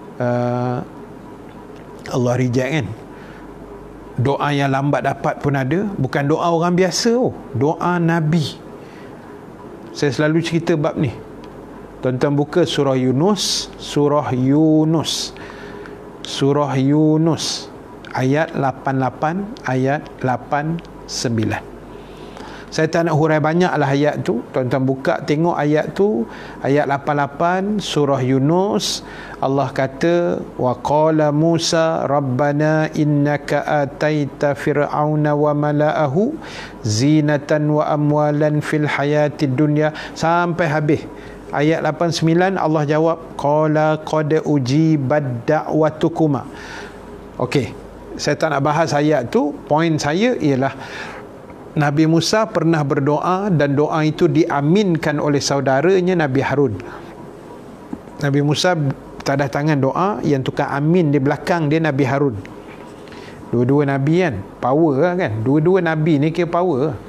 Allah reject kan. Doa yang lambat dapat pun ada. Bukan doa orang biasa, doa Nabi. Saya selalu cerita bab ni. Tuan-tuan buka surah Yunus, surah Yunus, surah Yunus ayat 88, ayat 89. Saya tak nak hurai banyak lah ayat tu. Tuan-tuan buka tengok ayat tu, ayat 88 surah Yunus. Allah kata, wa qala Musa rabbana innaka ataita fir'auna wa mala'ahu zinatan wa amwalan fil hayatid dunya, sampai habis. Ayat 89 Allah jawab, qala qad ujibat da'watukuma. Okey, saya tak nak bahas ayat tu. Poin saya ialah Nabi Musa pernah berdoa dan doa itu diaminkan oleh saudaranya Nabi Harun. Nabi Musa tadah tangan doa, yang tukar amin di belakang dia Nabi Harun. Dua-dua Nabi kan, power kan. Dua-dua Nabi ni kira power.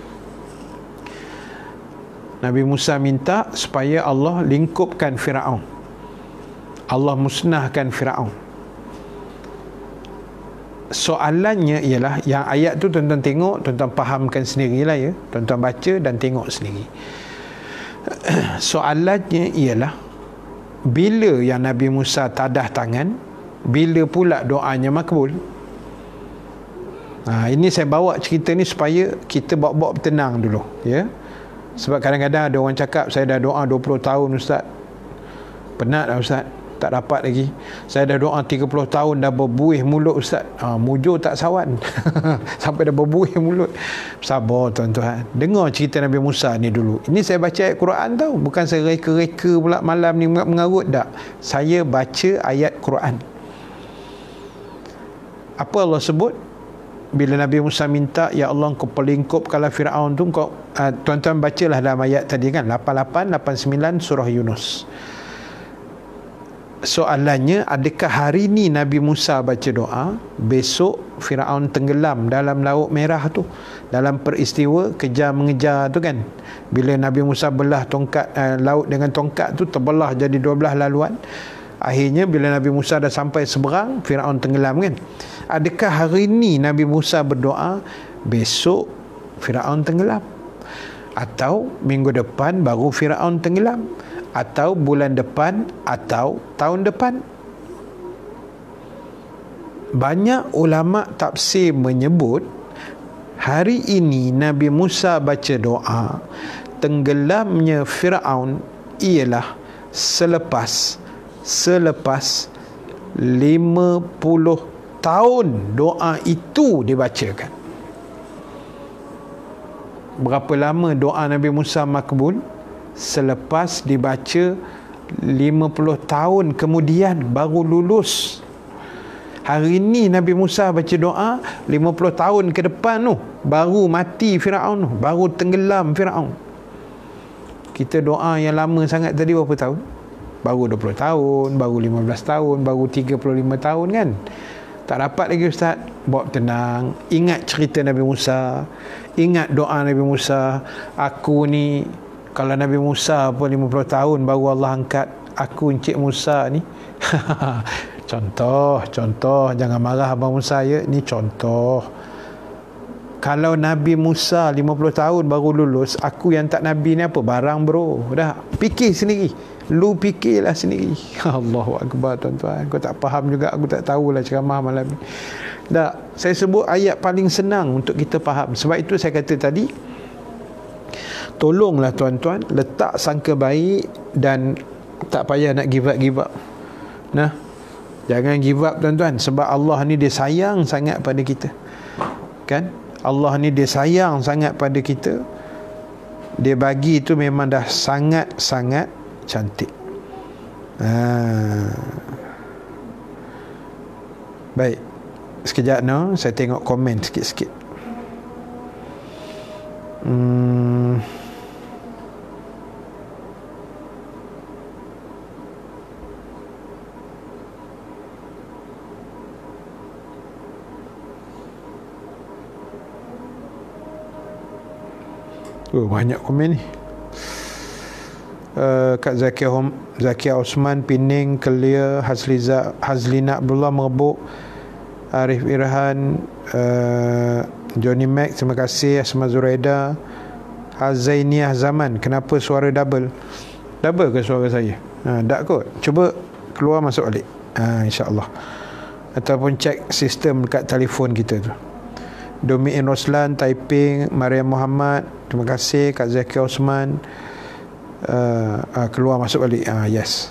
Nabi Musa minta supaya Allah lingkupkan Firaun, Allah musnahkan Firaun. Soalannya ialah, yang ayat tu tuan-tuan tengok, tuan-tuan fahamkan sendirilah ya. Tuan-tuan baca dan tengok sendiri. Soalannya ialah, bila yang Nabi Musa tadah tangan, bila pula doanya makbul? Ini saya bawa cerita ni supaya kita bawa-bawa tenang dulu ya. Sebab kadang-kadang ada orang cakap, saya dah doa 20 tahun Ustaz. Penat dah Ustaz, tak dapat lagi. Saya dah doa 30 tahun, dah berbuih mulut Ustaz. Mujur tak sawan. Sampai dah berbuih mulut. Sabar tuan-tuan, dengar cerita Nabi Musa ni dulu. Ini saya baca ayat Quran tau, bukan saya reka-reka pula malam ni mengarut, tak. Saya baca ayat Quran. Apa Allah sebut bila Nabi Musa minta, ya Allah kau pelingkupkanlah Firaun tu, kau tuan-tuan bacalah dalam ayat tadi kan, 88, 89 surah Yunus. Soalannya, adakah hari ni Nabi Musa baca doa, besok Firaun tenggelam dalam Laut Merah tu, dalam peristiwa kejar mengejar tu kan, bila Nabi Musa belah tongkat laut dengan tongkat tu, terbelah jadi 12 laluan. Akhirnya bila Nabi Musa dah sampai seberang, Firaun tenggelam kan. Adakah hari ni Nabi Musa berdoa, besok Firaun tenggelam, atau minggu depan baru Firaun tenggelam, atau bulan depan, atau tahun depan? Banyak ulama tafsir menyebut hari ini Nabi Musa baca doa tenggelamnya Firaun ialah selepas 50 tahun doa itu dibacakan. Berapa lama doa Nabi Musa makbul? Selepas dibaca 50 tahun kemudian baru lulus. Hari ni Nabi Musa baca doa 50 tahun ke depan tu baru mati Firaun tu, baru tenggelam Firaun. Kita doa yang lama sangat tadi berapa tahun? Baru 20 tahun, baru 15 tahun, baru 35 tahun kan. Tak dapat lagi Ustaz. Bawa tenang, ingat cerita Nabi Musa, ingat doa Nabi Musa. Aku ni, kalau Nabi Musa pun 50 tahun baru Allah angkat aku, Encik Musa ni. Contoh, jangan marah Abang Musa ya, ni contoh. Kalau Nabi Musa 50 tahun baru lulus, aku yang tak Nabi ni apa barang bro? Dah fikir sendiri, lu fikirlah sendiri. Allahu Akbar tuan-tuan, kau tak faham juga, aku tak tahulah ceramah malam ni. Dah, saya sebut ayat paling senang untuk kita faham. Sebab itu saya kata tadi, tolonglah tuan-tuan letak sangka baik dan tak payah nak give up. Nah, jangan give up tuan-tuan, sebab Allah ni dia sayang sangat pada kita. Kan? Allah ni dia sayang sangat pada kita. Dia bagi tu memang dah sangat-sangat cantik. Baik. Sekejap saya tengok komen sikit-sikit. Banyak komen ni. Kak Zakia Osman Pening, Kelia, Hazlina Abdullah Merebuk, Arif Irhan, Johnny Mac, terima kasih. Asma Zuraida, Hazainiah Zaman, kenapa suara double ke suara saya? Tak kot, cuba keluar masuk balik, insyaAllah. Ataupun cek sistem dekat telefon kita tu. Domiin Roslan, Taiping, Mariam Muhammad, terima kasih. Kak Zakia Osman, keluar masuk balik, yes.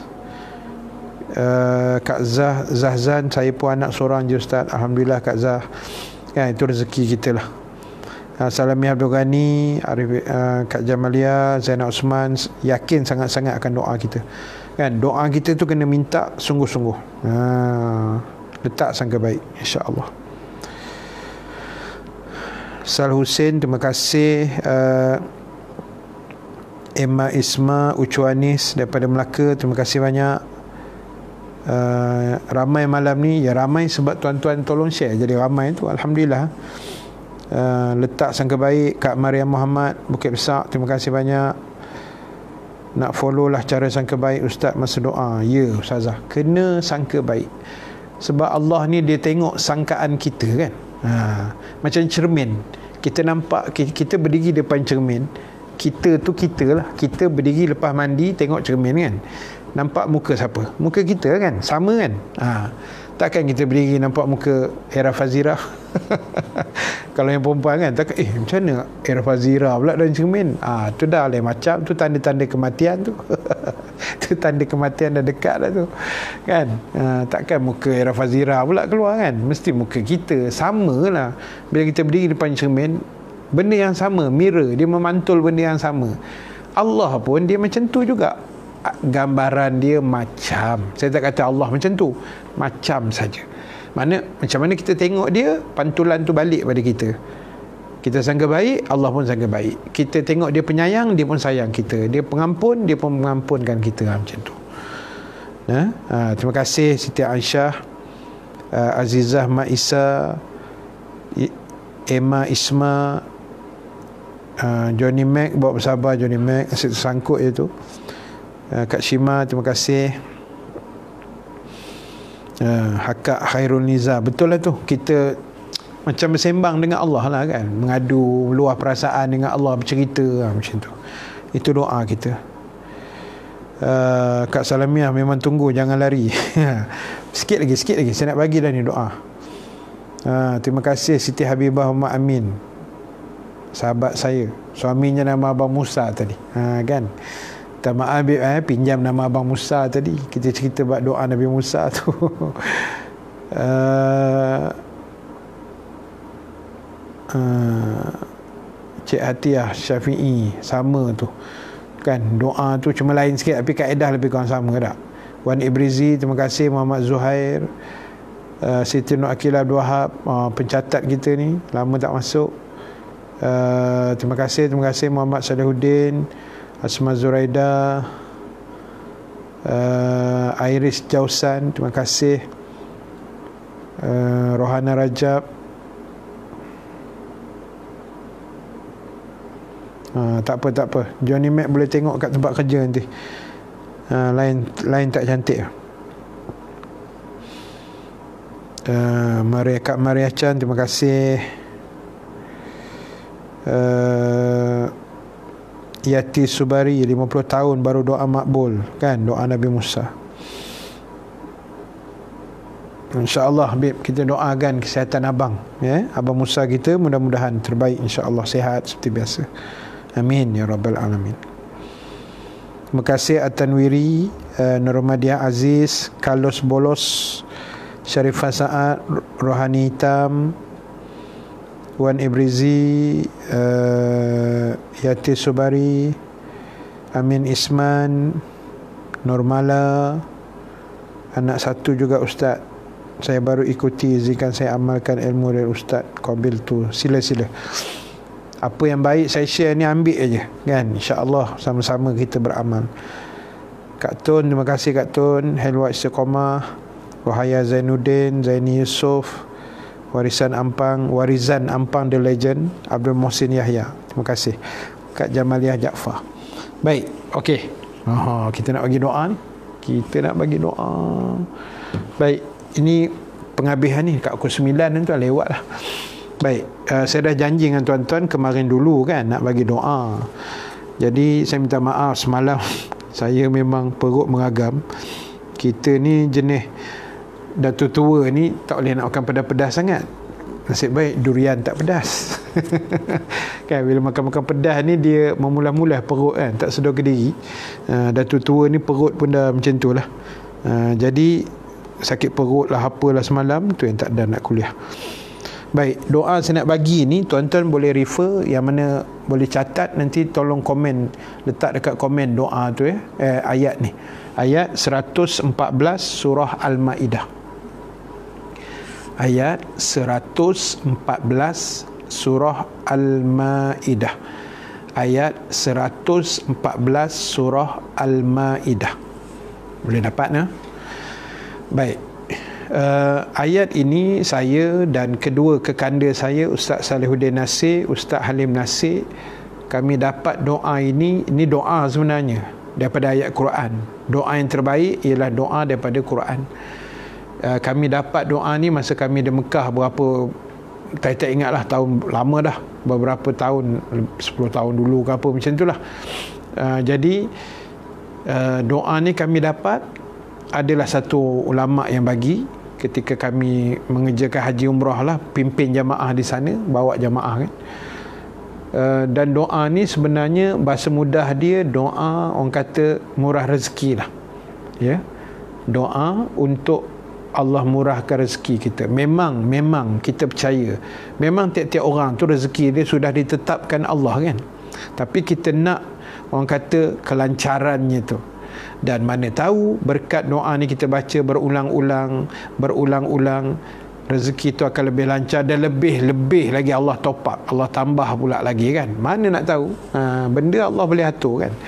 Kak Zahzan, saya pun anak seorang je Ustaz, Alhamdulillah Kak Zah, kan, itu rezeki kita lah. Salami Abdul Ghani, Kak Jamalia, Zainal Osman, yakin sangat-sangat akan doa kita, kan. Doa kita tu kena minta sungguh-sungguh, letak sangka baik, insya-Allah. Sal Hussein, terima kasih. Emma Isma Ucuanis daripada Melaka, terima kasih banyak. Ramai malam ni, ya ramai sebab tuan-tuan tolong share, jadi ramai tu, Alhamdulillah. Letak sangka baik. Kak Mariam Muhammad Bukit Besar, terima kasih banyak. Nak follow lah cara sangka baik Ustaz masa doa. Ya Ustazah, kena sangka baik, sebab Allah ni dia tengok sangkaan kita, kan. Macam cermin, kita nampak, kita berdiri depan cermin, kita tu kita lah, kita berdiri lepas mandi tengok cermin, kan, nampak muka siapa? Muka kita, kan, sama, kan. Takkan kita berdiri nampak muka Era Fazira. Kalau yang perempuan, kan, takkan macam mana Era Fazira pula dalam cermin? Tu dah lain macam, tu tanda-tanda kematian tu. Tu tanda kematian dah dekat dah tu, kan. Takkan muka Era Fazira pula keluar, kan, mesti muka kita. Sama lah, bila kita berdiri depan cermin, benda yang sama, mirror, dia memantul benda yang sama. Allah pun dia macam tu juga, gambaran dia macam, saya tak kata Allah macam tu, macam saja. Macam mana kita tengok dia, pantulan tu balik pada kita. Kita sangka baik, Allah pun sangka baik. Kita tengok dia penyayang, dia pun sayang kita. Dia pengampun, dia pun mengampunkan kita, macam tu. Terima kasih Siti Aisyah, Azizah Maisa, Emma Isma, Johnny Mac, bawa bersabar Johnny Mac, asyik tersangkut je tu. Kak Shima, terima kasih. Hakak Khairul Niza, betul lah tu, kita macam bersembang dengan Allah lah, kan, mengadu, luah perasaan dengan Allah, bercerita, macam tu. Itu doa kita. Kak Salamiah, memang tunggu, jangan lari. sikit lagi saya nak bagi dah ni doa. Terima kasih Siti Habibah Umar Amin, sahabat saya, suaminya nama Abang Musa tadi, kan. Tak maaf pinjam nama Abang Musa tadi, kita cerita buat doa Nabi Musa tu. Cik Hatiah Syafi'i, sama tu, kan, doa tu cuma lain sikit tapi kaedah lebih kurang sama tak. Wan Ibrizi, terima kasih. Muhammad Zuhair, Siti Nur Akilah Abdul Wahab, pencatat kita ni lama tak masuk. Terima kasih Muhammad Salihuddin, Asma Zuraida, Iris Jausan, terima kasih. Rohana Rajab, tak apa, Johnny Mac boleh tengok kat tempat kerja nanti. Lain tak cantik. Kak Maria Chan, terima kasih. Yati Subari, 50 tahun baru doa makbul, kan, doa Nabi Musa. InsyaAllah Habib, kita doakan kesihatan abang, ya, Abang Musa kita, mudah-mudahan terbaik, insyaAllah, sihat seperti biasa. Amin ya Rabbal Alamin. Terima kasih At-Tanwiri, Nurmadiah Aziz, Carlos Bolos, Syarifah Sa'ad, Rohani Hitam, Wan Ibrizi, Yati Subari, Amin Isman, Normala, anak satu juga Ustaz, saya baru ikuti, izinkan saya amalkan ilmu dari Ustaz Qabil tu. Sila apa yang baik saya share ni, ambil aja, kan, insya-Allah sama-sama kita beramal. Kak Tun, terima kasih Kak Tun. Helwa Istiqomah, Wahaya Zainuddin, Zaini Yusof, Warizan Ampang The Legend, Abdul Mohsin Yahya, terima kasih. kat Jamaliah Jaafar. Baik, okey. Kita nak bagi doa ni. Baik, ini pengabihan ni kat pukul 9 tu lewat lah. Baik, saya dah janji dengan tuan-tuan kemarin dulu kan nak bagi doa. Jadi saya minta maaf semalam saya memang perut mengagam. Kita ni jenis dah tua ni tak boleh nak makan pedas-pedas sangat. Nasib baik durian tak pedas. Kan bila makan pedas ni dia memula-mula perut kan, tak sedar ke diri. Dah tua ni perut pun dah macam tu lah. Jadi sakit perut lah apalah semalam tu yang tak ada nak kuliah. Baik, doa saya nak bagi ni tuan-tuan boleh refer, yang mana boleh catat, nanti tolong komen, letak dekat komen doa tu ayat ni. Ayat 114 surah Al-Maidah. Ayat 114 surah Al-Maidah. Ayat 114 surah Al-Maidah. Boleh dapat nah? Baik. Ayat ini saya dan kedua kekanda saya, Ustaz Salihuddin Nasir, Ustaz Halim Nasir, kami dapat doa ini doa sebenarnya daripada ayat Quran. Doa yang terbaik ialah doa daripada Quran. Kami dapat doa ni masa kami di Mekah berapa, tak ingatlah tahun lama dah, beberapa tahun, 10 tahun dulu ke apa macam itulah. Jadi doa ni kami dapat, adalah satu ulama yang bagi ketika kami mengerjakan haji umrah lah, pimpin jamaah di sana, bawa jamaah kan. Dan doa ni sebenarnya bahasa mudah dia doa orang kata murah rezeki lah, ya. Doa untuk Allah murahkan rezeki kita. Memang kita percaya, memang tiap-tiap orang tu rezeki dia sudah ditetapkan Allah kan. Tapi kita nak orang kata kelancarannya tu. Dan mana tahu berkat doa ni kita baca berulang-ulang, rezeki tu akan lebih lancar dan lebih lagi Allah top up, Allah tambah pula lagi kan. Mana nak tahu, benda Allah boleh atur kan.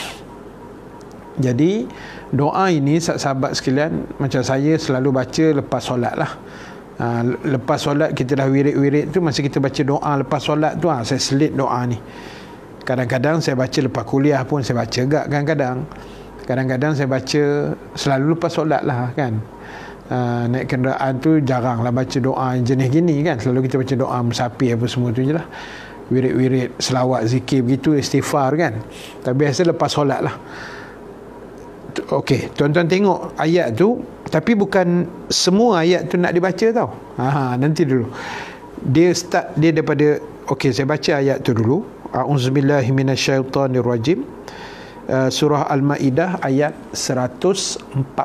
Jadi doa ini sahabat sekalian, macam saya selalu baca lepas solat lah. Lepas solat kita dah wirid tu, masa kita baca doa lepas solat tu, saya selit doa ni. Kadang-kadang saya baca lepas kuliah pun saya baca gak, kadang-kadang saya baca selalu lepas solat lah kan. Naik kenderaan tu jarang lah baca doa jenis gini kan. Selalu kita baca doa musafir apa semua tu je lah, wirid-wirid, selawat, zikir begitu, istighfar kan. Tapi biasa lepas solat lah. Okey, tuan-tuan tengok ayat tu, tapi bukan semua ayat tu nak dibaca tau. Nanti dulu. Dia start dia daripada, okey, saya baca ayat tu dulu. A'udzubillahi minasyaitonirrajim. Surah Al-Maidah ayat 114.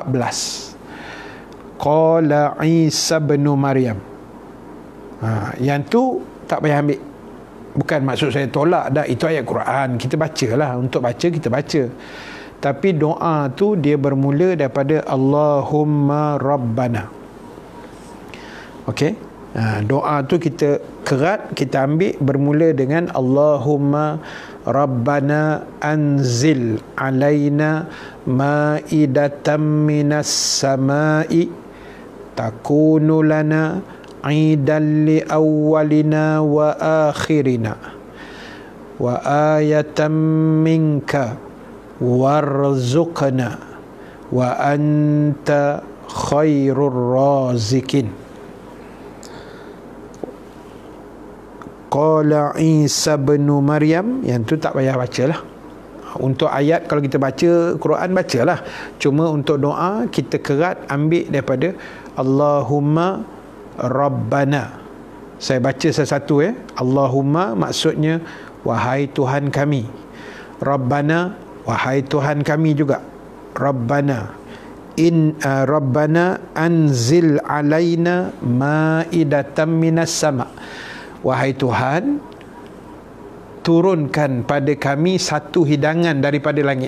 Qala Isa bin Maryam. Yang tu tak payah ambil. Bukan maksud saya tolak dah, itu ayat Quran. Kita bacalah, untuk baca kita baca. Tapi doa tu dia bermula daripada Allahumma Rabbana. Okey. Doa tu kita kerat, kita ambil bermula dengan Allahumma Rabbana anzil alaina ma'idatan minas sama'i takunu lana aidan li awwalina wa akhirina wa ayatan minka warzuqna wa anta khairur razikin. Qala Isa bin Maryam, yang tu tak payah bacalah. Untuk ayat kalau kita baca Quran bacalah. Cuma untuk doa kita kerat ambil daripada Allahumma Rabbana. Saya baca satu-satu Allahumma maksudnya wahai Tuhan kami. Rabbana wahai Tuhan kami juga. Rabbana Rabbana anzil alaina ma'idatan minas sama'. Wahai Tuhan, turunkan pada kami satu hidangan daripada langit.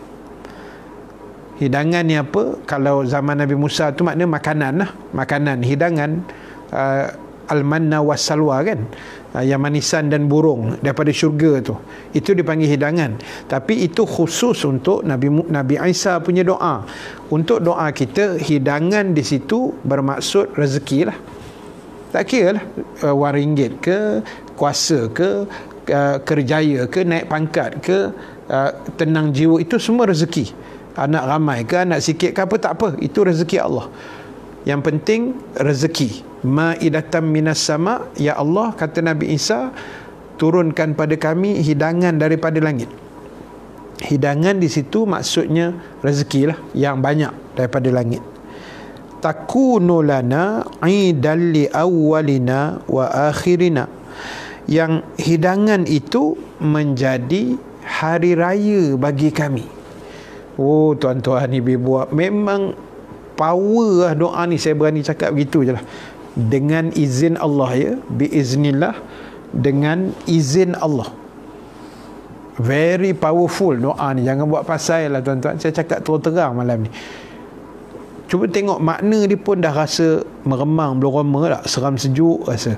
Hidangan ni apa? Kalau zaman Nabi Musa tu makna makanan lah. Makanan, hidangan, al-manna was-salwa kan, yang manisan dan burung daripada syurga tu, itu dipanggil hidangan. Tapi itu khusus untuk Nabi Isa punya doa. Untuk doa kita, hidangan di situ bermaksud rezeki lah. Tak kira lah wang ringgit ke, kuasa ke, kerjaya ke, naik pangkat ke, tenang jiwa, itu semua rezeki. Anak ramai ke, anak sikit ke, apa tak apa, itu rezeki Allah. Yang penting rezeki. Ma'idatan minas sama, ya Allah, kata Nabi Isa, turunkan pada kami hidangan daripada langit. Hidangan di situ maksudnya rezeki lah, yang banyak daripada langit. Takunu lana idan li awwalina wa akhirina. Yang hidangan itu menjadi hari raya bagi kami. Oh tuan-tuan, ibu-ibu, memang power lah doa ni. Saya berani cakap begitu je lah. Dengan izin Allah, ya, biiznillah, dengan izin Allah. Very powerful doa ni. Jangan buat pasal lah tuan-tuan. Saya cakap terang-terang malam ni. Cuba tengok makna dia pun dah rasa meremang, belum rema tak? Seram sejuk rasa.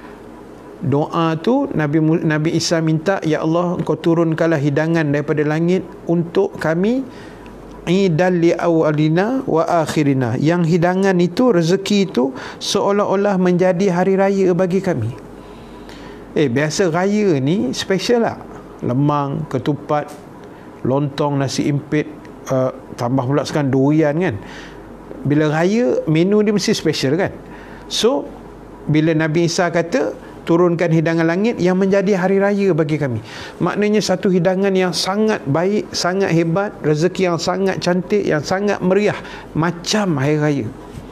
Doa tu Nabi Isa minta, ya Allah, Engkau turunkanlah hidangan daripada langit untuk kami, idan li awalina wa akhirina. Yang hidangan itu, rezeki itu seolah-olah menjadi hari raya bagi kami. Biasa raya ni special lah. Lemang, ketupat, lontong, nasi impit, tambah pula sekarang durian kan. Bila raya, menu dia mesti special kan. So bila Nabi Isa kata turunkan hidangan langit yang menjadi hari raya bagi kami, maknanya satu hidangan yang sangat baik, sangat hebat, rezeki yang sangat cantik, yang sangat meriah, macam hari raya.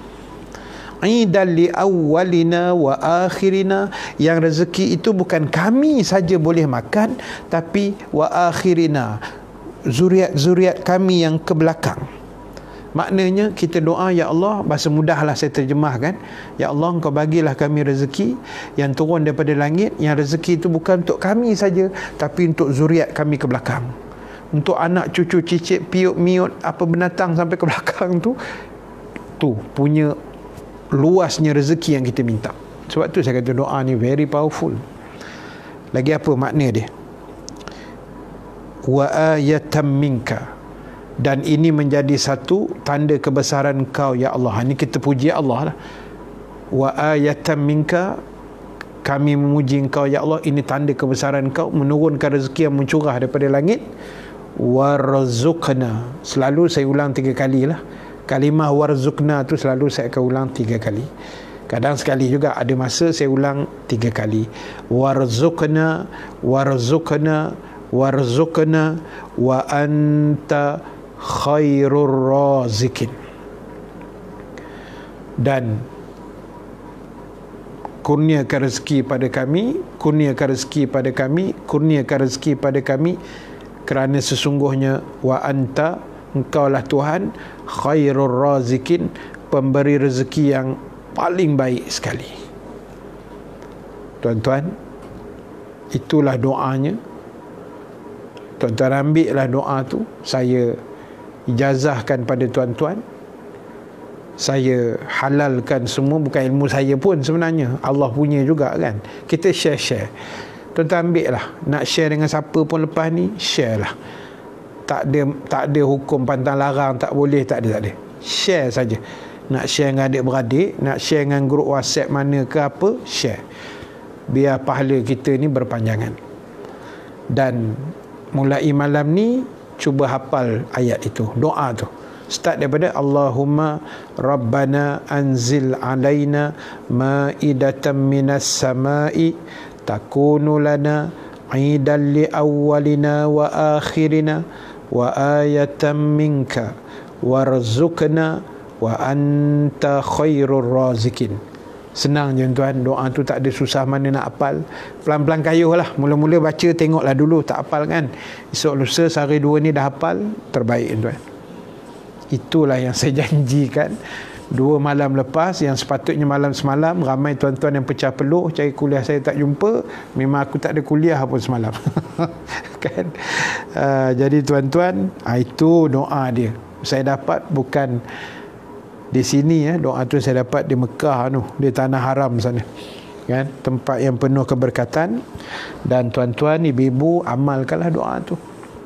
Idan li awwalina wa akhirina. Yang rezeki itu bukan kami saja boleh makan, tapi wa akhirina, zuriat-zuriat kami yang ke belakang. Maknanya kita doa, ya Allah, bahasa mudahlah saya terjemahkan, ya Allah, Engkau bagilah kami rezeki yang turun daripada langit, yang rezeki itu bukan untuk kami saja, tapi untuk zuriat kami ke belakang, untuk anak cucu cicit piuk miut apa binatang sampai ke belakang tu punya luasnya rezeki yang kita minta. Sebab tu saya kata doa ni very powerful. Lagi apa makna dia? Wa ayatam minka. Dan ini menjadi satu tanda kebesaran Kau, ya Allah. Ini kita puji Allah lah. Wa ayatan minka, kami memuji Engkau, ya Allah. Ini tanda kebesaran Kau, menurunkan rezeki yang mencurah daripada langit. Warzuqna, selalu saya ulang 3 kali lah. Kalimah warzuqna tu selalu saya akan ulang 3 kali. Kadang sekali juga, ada masa saya ulang 3 kali. Warzuqna, warzuqna, warzuqna wa anta khairur razikin. Dan kurniakan rezeki pada kami, kurniakan rezeki pada kami, kurniakan rezeki pada kami, kerana sesungguhnya wa anta, Engkaulah Tuhan, khairur razikin, pemberi rezeki yang paling baik sekali. Tuan-tuan, itulah doanya. Tuan-tuan ambillah doa tu, saya ijazahkan pada tuan-tuan, saya halalkan semua. Bukan ilmu saya pun sebenarnya, Allah punya juga kan. Kita share. Tuan-tuan ambil lah. Nak share dengan siapa pun lepas ni, share lah. Tak ada hukum pantang larang, tak boleh, tak ada. Share saja. Nak share dengan adik-beradik, nak share dengan grup WhatsApp mana ke apa, share. Biar pahala kita ni berpanjangan. Dan mulai malam ni, cuba hafal ayat itu, doa tu. Start daripada Allahumma Rabbana anzil alaina ma'idatan minas sama'i takunu lana idan li awwalina wa akhirina wa ayatan minka warzuqna wa anta khairur razikin. Senang je tuan, doa tu tak ada susah mana nak hafal. Pelan-pelan kayuh lah. Mula-mula baca, tengoklah dulu, tak hafal kan. Esok lusa sehari 2 ni dah hafal, terbaik tuan. Itulah yang saya janjikan 2 malam lepas, yang sepatutnya malam semalam. Ramai tuan-tuan yang pecah peluh, cari kuliah saya tak jumpa. Memang aku tak ada kuliah pun semalam. Kan? Jadi tuan-tuan, itu doa dia. Saya dapat bukan di sini ya, doa tu saya dapat di Mekah tu, di tanah haram sana kan, tempat yang penuh keberkatan. Dan tuan-tuan, ibu-ibu, amalkanlah doa tu.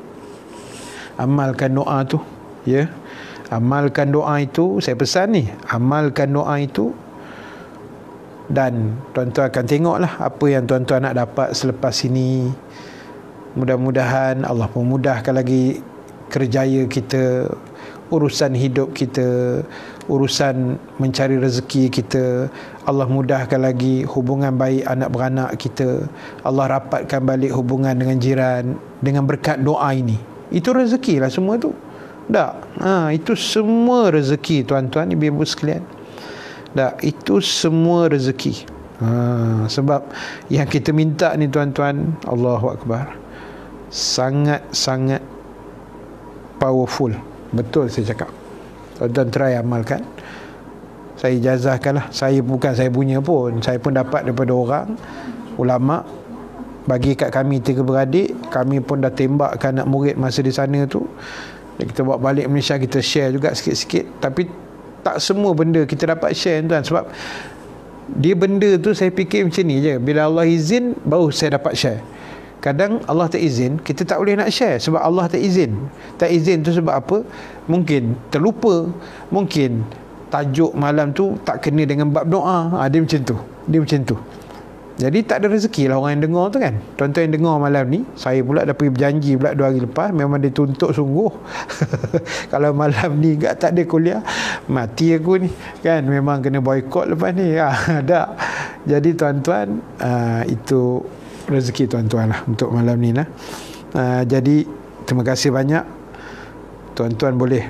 Amalkan doa tu ya. Amalkan doa itu, saya pesan ni, amalkan doa itu. Dan tuan-tuan akan tengoklah apa yang tuan-tuan nak dapat selepas ini. Mudah-mudahan Allah memudahkan lagi kerjaya kita, urusan hidup kita, urusan mencari rezeki kita. Allah mudahkan lagi hubungan baik anak beranak kita. Allah rapatkan balik hubungan dengan jiran dengan berkat doa ini. Itu rezeki lah semua tu. Tak, itu semua rezeki tuan-tuan, ibu-ibu sekalian. Tak, itu semua rezeki. Sebab yang kita minta ni tuan-tuan, Allahu Akbar, sangat-sangat powerful. Betul saya cakap. Tuan-tuan try amalkan. Saya ijazahkan lah. Bukan saya punya pun, saya pun dapat daripada orang ulama bagi kat kami 3 beradik. Kami pun dah tembakkan anak murid masa di sana tu. Kita bawa balik Malaysia, kita share juga sikit-sikit. Tapi tak semua benda kita dapat share tuan. Sebab dia benda tu saya fikir macam ni je, bila Allah izin baru saya dapat share. Kadang Allah tak izin, kita tak boleh nak share sebab Allah tak izin. Tak izin tu sebab apa? Mungkin terlupa, mungkin tajuk malam tu tak kena dengan bab doa. Dia macam tu. Dia macam tu. Jadi tak ada rezeki lah orang yang dengar tu kan. Tuan-tuan yang dengar malam ni, saya pula dah pergi berjanji pula 2 hari lepas, memang dia tuntut sungguh. Kalau malam ni tak ada kuliah, mati aku ni kan. Memang kena boykot lepas ni. Tak. Jadi tuan-tuan, itu rezeki tuan-tuan lah untuk malam ni lah. Jadi terima kasih banyak. Tuan-tuan boleh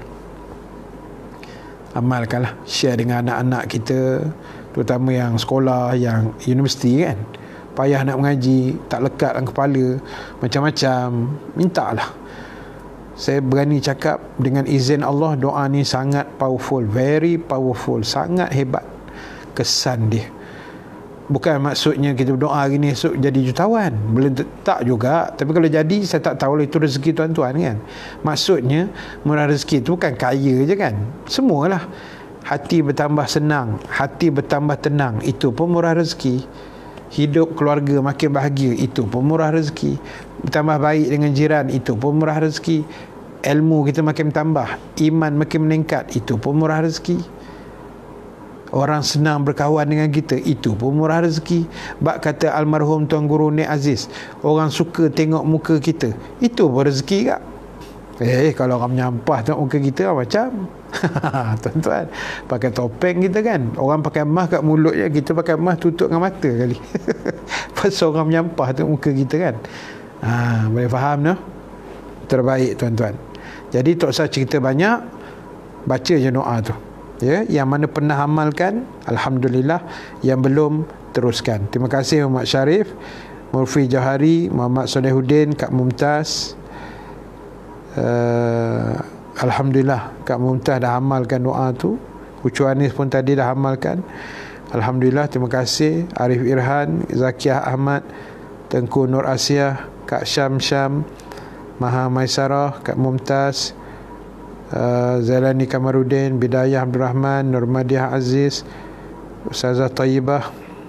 amalkan lah, share dengan anak-anak kita, terutama yang sekolah, yang universiti kan. Payah nak mengaji, tak lekat dalam kepala, macam-macam, mintalah. Saya berani cakap dengan izin Allah, doa ni sangat powerful, very powerful, sangat hebat kesan dia. Bukan maksudnya kita berdoa hari ni esok jadi jutawan, belum, tak juga. Tapi kalau jadi, saya tak tahu lah itu rezeki tuan-tuan kan. Maksudnya murah rezeki tu bukan kaya je kan, semualah. Hati bertambah senang, hati bertambah tenang, itu pun murah rezeki. Hidup keluarga makin bahagia, itu pun murah rezeki. Bertambah baik dengan jiran, itu pun murah rezeki. Ilmu kita makin bertambah, iman makin meningkat, itu pun murah rezeki. Orang senang berkawan dengan kita, itu pun murah rezeki. Bak kata almarhum Tuan Guru Nik Aziz, orang suka tengok muka kita, itu pun rezeki kak. Kalau orang menyampah tengok muka kita macam tuan-tuan, pakai topeng kita kan, orang pakai mask kat mulut je, kita pakai mask tutup dengan mata kali. Pasal orang menyampah tengok muka kita kan. Boleh faham no? Terbaik tuan-tuan. Jadi tak usah cerita banyak, baca je doa tu. Ya, yang mana pernah amalkan, alhamdulillah. Yang belum, teruskan. Terima kasih Muhammad Syarif, Murfi Johari, Muhammad Solehuddin, Kak Mumtaz. Alhamdulillah Kak Mumtaz dah amalkan doa tu. Ucu Anis pun tadi dah amalkan. Alhamdulillah, terima kasih. Arif Irhan, Zakiah Ahmad, Tengku Nur Asia, Kak Syam, Maha Maisarah, Kak Mumtaz, Zailani Kamarudin, Bidayah Abdul Rahman, Nurmadiah Aziz, Ustazah Tayyibah.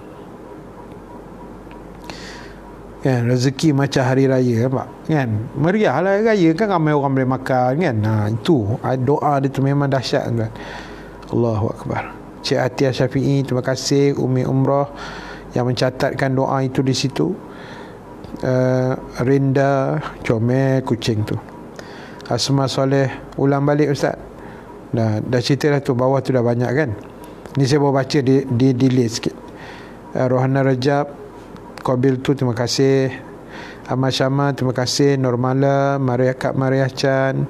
Kan, rezeki macam hari raya nampak kan, meriah lah raya kan, ramai orang boleh makan kan. Itu doa dia tu memang dahsyat kan. Allahu Akbar. Cik Atia Syafi'i, terima kasih. Umi Umrah yang mencatatkan doa itu di situ. Rinda, comel kucing tu. Asma Soleh, ulang balik Ustaz. Dah cerita dah tu, bawah tu dah banyak kan. Ni saya bawa baca di delete sikit. Rohana Rajab, Qabil tu, terima kasih. Ahmad Syama, terima kasih. Normala, Kak Maria Chan.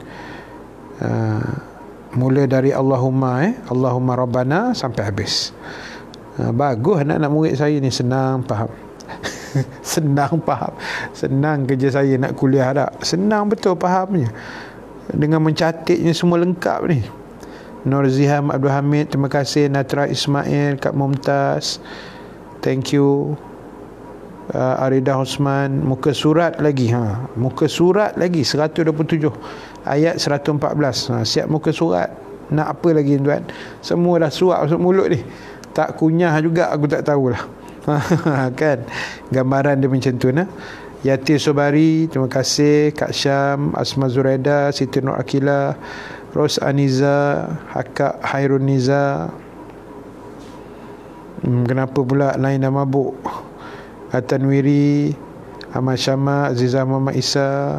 Mula dari Allahumma Allahumma Rabbana sampai habis. Bagus anak-anak murid saya ni, senang faham. Senang faham. Senang kerja saya nak kuliah tak? Senang betul fahamnya. Dengan mencatatnya semua lengkap ni. Nur Ziham Abdul Hamid, terima kasih. Natra Ismail, Kak Mumtaz, thank you. Arida Osman, muka surat lagi. Muka surat lagi 127 ayat 114. Siap muka surat. Nak apa lagi tuan? Semua dah suap masuk mulut ni. Tak kunyah juga aku tak tahulah. Kan gambaran dia macam tu nah. Yati Sobari, terima kasih. Kak Syam, Asma Zuraida, Siti Nur Akila, Ros Aniza, Hakak Hairun Niza. Kenapa pula lain dah mabuk? Atanwiri, Ahmad Syama, Azizah Muhammad Isa,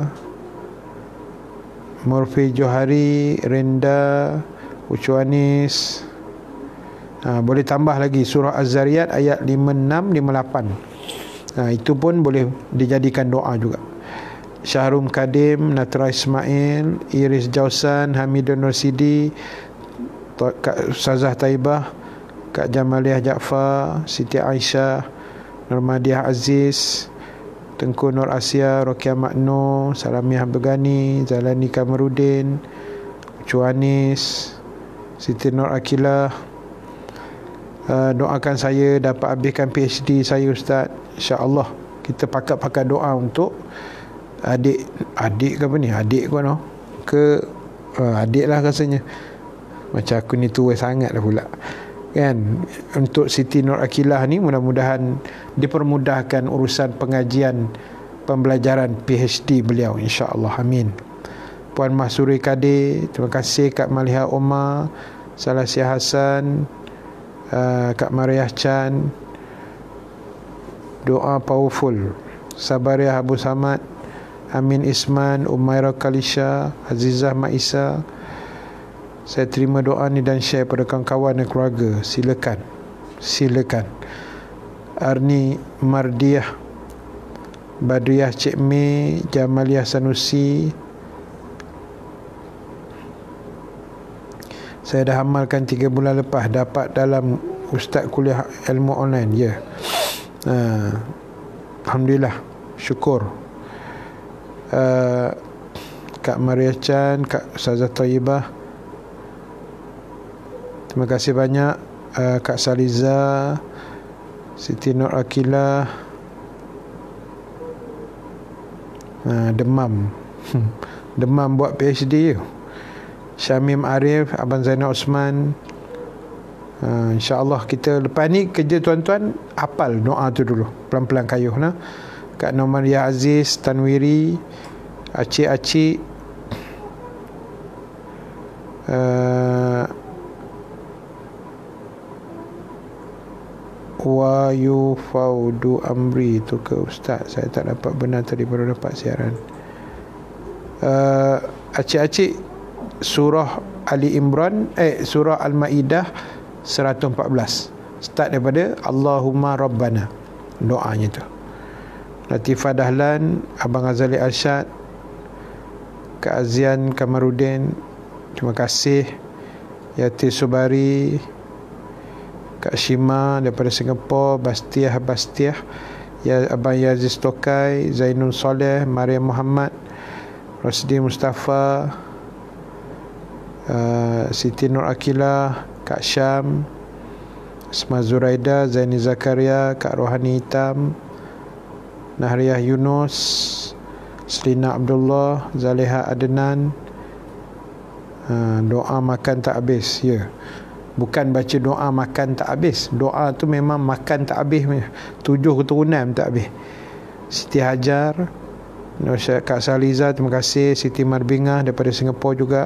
Murfi Johari, Renda, Ucu Anis. Boleh tambah lagi surah Az-Zariyat ayat 56, 58. Itu pun boleh dijadikan doa juga. Syahrum Kadim, Natra Ismail, Iris Jausan, Hamidun Nur Sidi, Kak Ustazah Taibah, Kak Jamaliah Jaafar, Siti Aisyah, Nurmadiah Aziz, Tengku Nur Asia, Rokiah Makno, Salamiah Begani, Zalani Kamarudin, Ucu Anis, Siti Nur Akilah. Doakan saya dapat habiskan PhD saya, Ustaz. InsyaAllah kita pakat-pakat doa untuk adik ke apa ni, adik ke no? Adik lah rasanya. Macam aku ni tua sangat dah pula kan. Untuk Siti Nur Akilah ni mudah-mudahan dipermudahkan urusan pengajian pembelajaran PhD beliau, insya-Allah, amin. Puan Mahsuri Kadir, terima kasih. Kak Maliha Omar, Salasia Hasan, Kak Mariah Chan, doa powerful. Sabariah Abu Samad, Amin Isman, Umairah Kalisha, Azizah Maisa. Saya terima doa ni dan share pada kawan-kawan dan keluarga. Silakan. Arni Mardiah, Badriah Cik Mei, Jamaliah Sanusi. Saya dah amalkan 3 bulan lepas, dapat dalam Ustaz kuliah ilmu online. Ya. Alhamdulillah, syukur. Kak Maria Chan, Kak Ustazah Taibah, terima kasih banyak. Kak Saliza, Siti Nur Akilah. Demam Demam buat PhD. Syamim Arif, Abang Zainal Osman. InsyaAllah kita lepas ni kerja tuan-tuan, hafal doa tu dulu, pelan-pelan kayuh nah. Kak Nomaria Aziz, Tanwiri, Acik-acik, wa yufaudu amri tu ke Ustaz, saya tak dapat benar tadi, baru dapat siaran. Acik-acik, surah Ali Imran, surah Al-Maidah 114, start daripada Allahumma Rabbana, doanya tu. Latifah Dahlan, Abang Azali Arsyad, Kak Azian Kamarudin, terima kasih. Yati Subari, Kak Shima daripada Singapura, Bastiah, ya, Abang Yaziz Tokai, Zainul Soleh, Mariam Muhammad, Rosdi Mustafa, Siti Nur Akilah, Kak Syam, Asma Zuraida, Zaini Zakaria, Kak Rohani Hitam, Nahriah Yunus, Selina Abdullah, Zaleha Adnan. Doa makan tak habis. Ya, bukan baca doa makan tak habis, doa tu memang makan tak habis, 7 keturunan tak habis. Siti Hajar, Kak Saliza, terima kasih. Siti Marbingah daripada Singapura juga.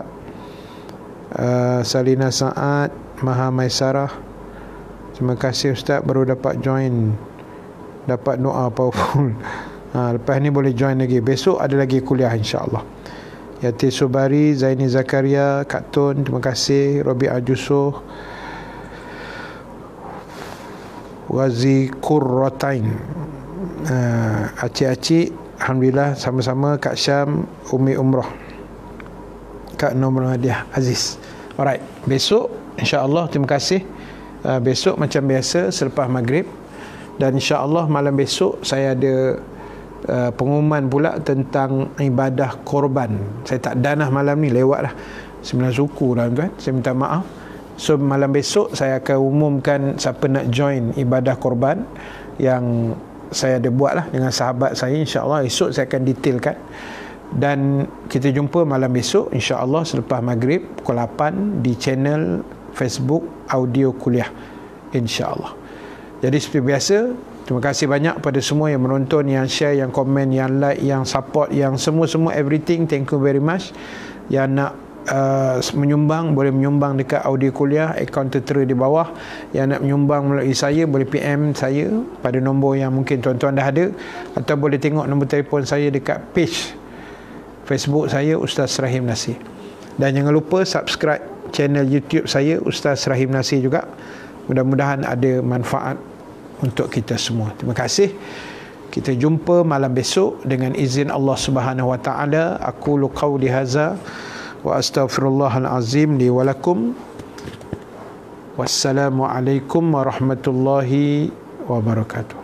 Salina Saad, Maha Maisarah, terima kasih Ustaz, baru dapat join, dapat doa powerful. Lepas ni boleh join lagi, besok ada lagi kuliah insya-Allah. Yati Subari, Zaini Zakaria, Kak Tun, terima kasih. Robi Ajusuh, Wazi Qurratain, Acik-acik, alhamdulillah sama-sama. Kak Syam, Umi Umrah, Kak Nomradiah Aziz. Alright, besok insya-Allah, terima kasih. Besok macam biasa selepas maghrib, dan insya-Allah malam besok saya ada pengumuman pula tentang ibadah korban. Saya tak danah malam ni, lewat dah 9 suku dah tuan, saya minta maaf. So malam besok saya akan umumkan siapa nak join ibadah korban yang saya ada buat lah dengan sahabat saya. InsyaAllah esok saya akan detailkan. Dan kita jumpa malam besok insya-Allah selepas maghrib pukul 8 di channel Facebook Audio Kuliah, insya-Allah. Jadi seperti biasa, terima kasih banyak pada semua yang menonton, yang share, yang komen, yang like, yang support, yang semua-semua everything. Thank you very much. Yang nak menyumbang, boleh menyumbang dekat audio kuliah, akaun tertera di bawah. Yang nak menyumbang melalui saya, boleh PM saya pada nombor yang mungkin tuan-tuan dah ada, atau boleh tengok nombor telefon saya dekat page Facebook saya, Ustaz Rahim Nasir. Dan jangan lupa subscribe channel YouTube saya, Ustaz Rahim Nasir juga. Mudah-mudahan ada manfaat untuk kita semua. Terima kasih. Kita jumpa malam besok dengan izin Allah Subhanahu wa taala. Aqulu qawli hadza wa astaghfirullahal azim li wa lakum. Wassalamu alaikum warahmatullahi wabarakatuh.